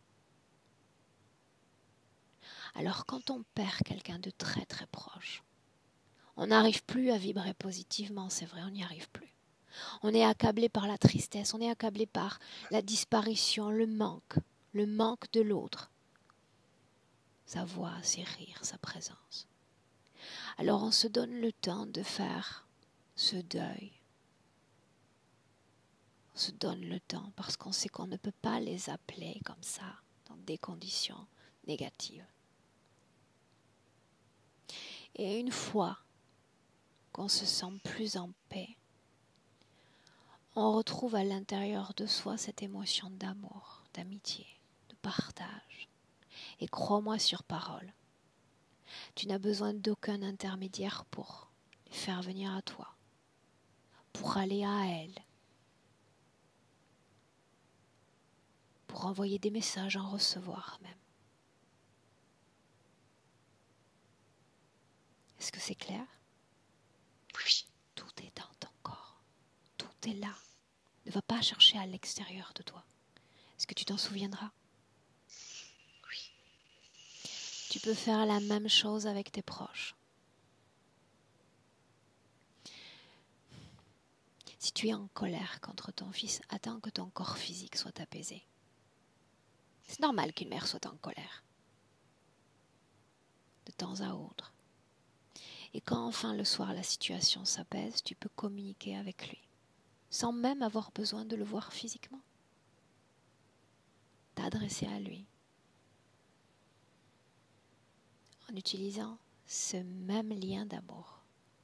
Alors quand on perd quelqu'un de très très proche, on n'arrive plus à vibrer positivement, c'est vrai, on n'y arrive plus. On est accablé par la tristesse, on est accablé par la disparition, le manque de l'autre. Sa voix, ses rires, sa présence. Alors on se donne le temps de faire ce deuil. On se donne le temps parce qu'on sait qu'on ne peut pas les appeler comme ça, dans des conditions négatives. Et une fois qu'on se sent plus en paix, on retrouve à l'intérieur de soi cette émotion d'amour, d'amitié, de partage. Et crois-moi sur parole, tu n'as besoin d'aucun intermédiaire pour les faire venir à toi, pour aller à elle, pour envoyer des messages, en recevoir même. Est-ce que c'est clair? Oui. Tout est dans ton corps, tout est là. Ne va pas chercher à l'extérieur de toi. Est-ce que tu t'en souviendras? Oui. Tu peux faire la même chose avec tes proches. Si tu es en colère contre ton fils, attends que ton corps physique soit apaisé. C'est normal qu'une mère soit en colère, de temps à autre. Et quand enfin le soir la situation s'apaise, tu peux communiquer avec lui, sans même avoir besoin de le voir physiquement. T'adresser à lui, en utilisant ce même lien d'amour.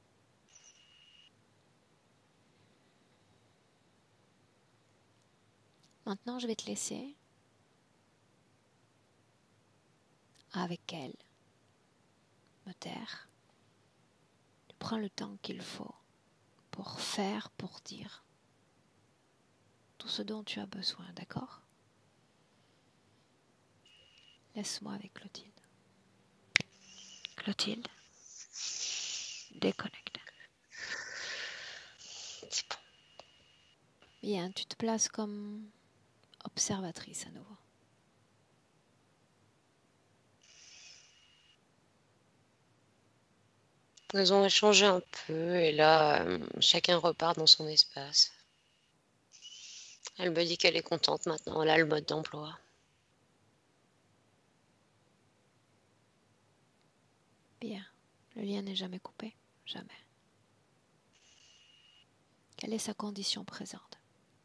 Maintenant, je vais te laisser avec elle, me taire. Tu prends le temps qu'il faut pour faire, pour dire tout ce dont tu as besoin, d'accord? Laisse-moi avec Clotilde. Clotilde, déconnecte. C'est bon. Bien, tu te places comme observatrice à nouveau. Ils ont échangé un peu et là, chacun repart dans son espace. Elle me dit qu'elle est contente maintenant, elle a le mode d'emploi. Bien, le lien n'est jamais coupé, jamais. Quelle est sa condition présente?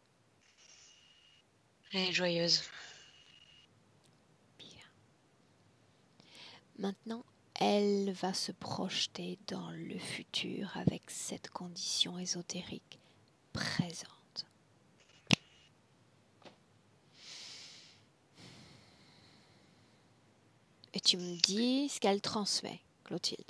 Elle est joyeuse. Bien. Maintenant, elle va se projeter dans le futur avec cette condition ésotérique présente. Et tu me dis ce qu'elle transmet, Clotilde.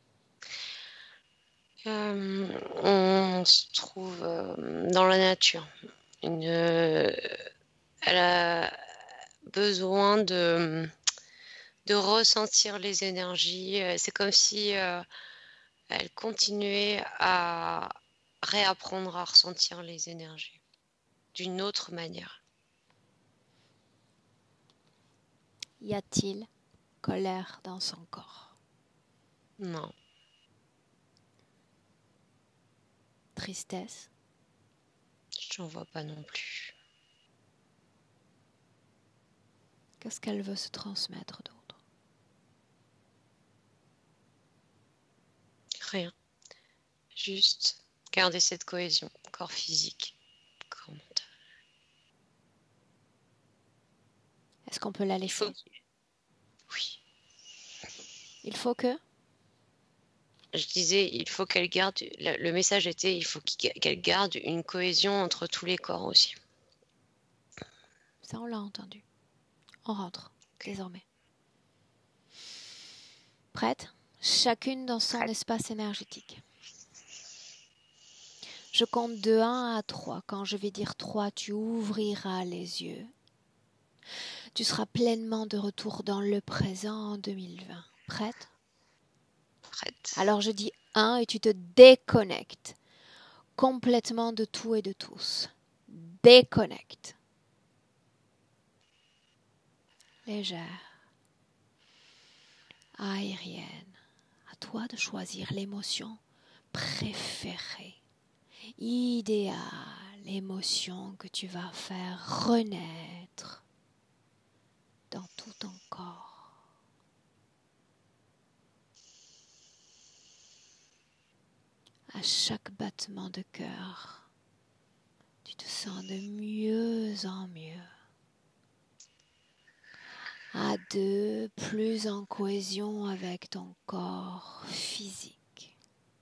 On se trouve dans la nature. Elle a besoin de ressentir les énergies. C'est comme si elle continuait à réapprendre à ressentir les énergies d'une autre manière. Y a-t-il colère dans son corps? Non. Tristesse? J'en vois pas non plus. Qu'est-ce qu'elle veut se transmettre d'autre? Rien. Juste garder cette cohésion, corps physique, corps mental. Est-ce qu'on peut la laisser? Oui. Il faut que? Je disais, il faut qu'elle garde. Le message était, il faut qu'elle garde une cohésion entre tous les corps aussi. Ça, on l'a entendu. On rentre, désormais. Prête? Chacune dans son espace énergétique. Je compte de 1 à 3. Quand je vais dire 3, tu ouvriras les yeux. Tu seras pleinement de retour dans le présent en 2020. Prête? Alors je dis 1 et tu te déconnectes complètement de tout et de tous. Déconnecte. Légère, aérienne. À toi de choisir l'émotion préférée, idéale, l'émotion que tu vas faire renaître dans tout ton corps. À chaque battement de cœur, tu te sens de mieux en mieux. À deux, plus en cohésion avec ton corps physique,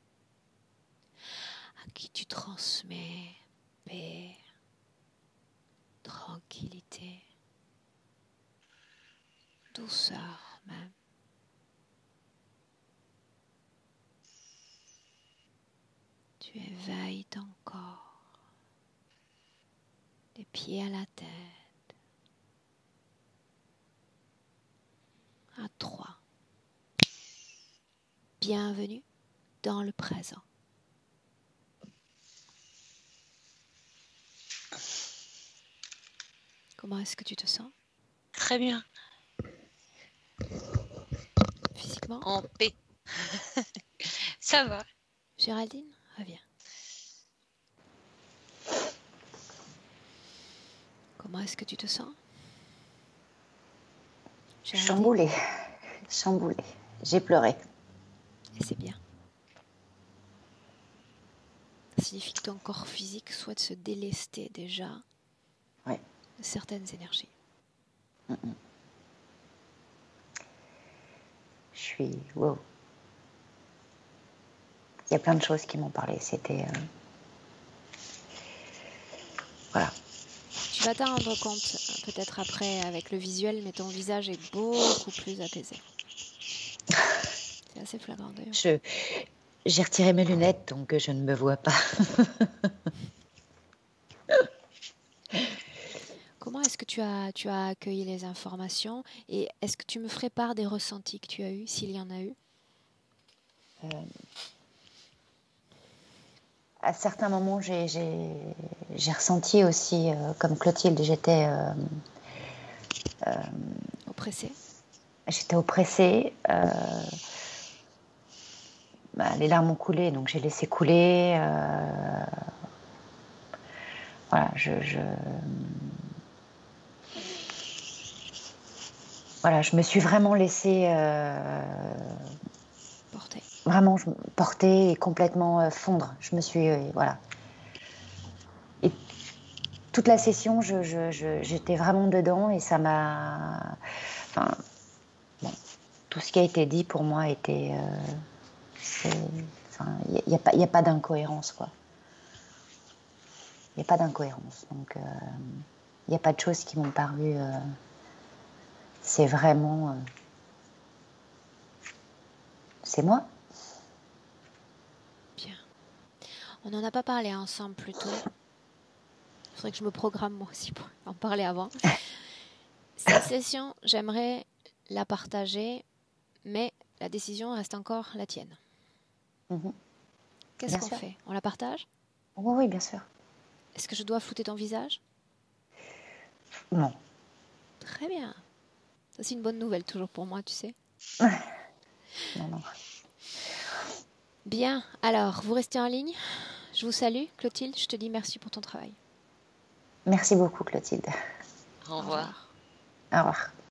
à qui tu transmets paix, tranquillité, douceur même. Tu éveilles ton corps, des pieds à la tête. À 3. Bienvenue dans le présent. Comment est-ce que tu te sens Très bien. physiquement? En paix. Ça va. Géraldine, reviens. Comment est-ce que tu te sens? Géraldine? Chamboulée. Chamboulée. J'ai pleuré. Et c'est bien. Ça signifie que ton corps physique souhaite se délester déjà Ouais. de certaines énergies. Je suis... Wow. Il y a plein de choses qui m'ont parlé. C'était... Voilà. Tu vas t'en rendre compte peut-être après avec le visuel, mais ton visage est beaucoup plus apaisé. C'est assez flagrant d'ailleurs. J'ai retiré mes lunettes, donc je ne me vois pas. Comment est-ce que tu as accueilli les informations et est-ce que tu me ferais part des ressentis que tu as eus, s'il y en a eu? À certains moments, j'ai ressenti aussi, comme Clotilde, j'étais Oppressée? oppressée. Les larmes ont coulé, donc j'ai laissé couler. Voilà, voilà, je me suis vraiment laissée Portée. vraiment porter et complètement fondre. Je me suis voilà. Et toute la session, j'étais vraiment dedans et ça m'a. Enfin, bon, tout ce qui a été dit pour moi était. Il n'y a pas d'incohérence, quoi. Il n'y a pas d'incohérence. Donc, il n'y a pas de choses qui m'ont paru. C'est vraiment. C'est moi. Bien. On n'en a pas parlé ensemble plus tôt. Il faudrait que je me programme moi aussi pour en parler avant. Cette session, j'aimerais la partager, mais la décision reste encore la tienne. Mhm. Qu'est-ce Bien qu'on sûr. fait? On la partage? Oui, oui, bien sûr. Est-ce que je dois flouter ton visage? Non. Très bien. Ça, c'est une bonne nouvelle toujours pour moi, tu sais. Non, non. Bien, alors, vous restez en ligne. Je vous salue. Clotilde, je te dis merci pour ton travail. Merci beaucoup, Clotilde. Au revoir. Au revoir.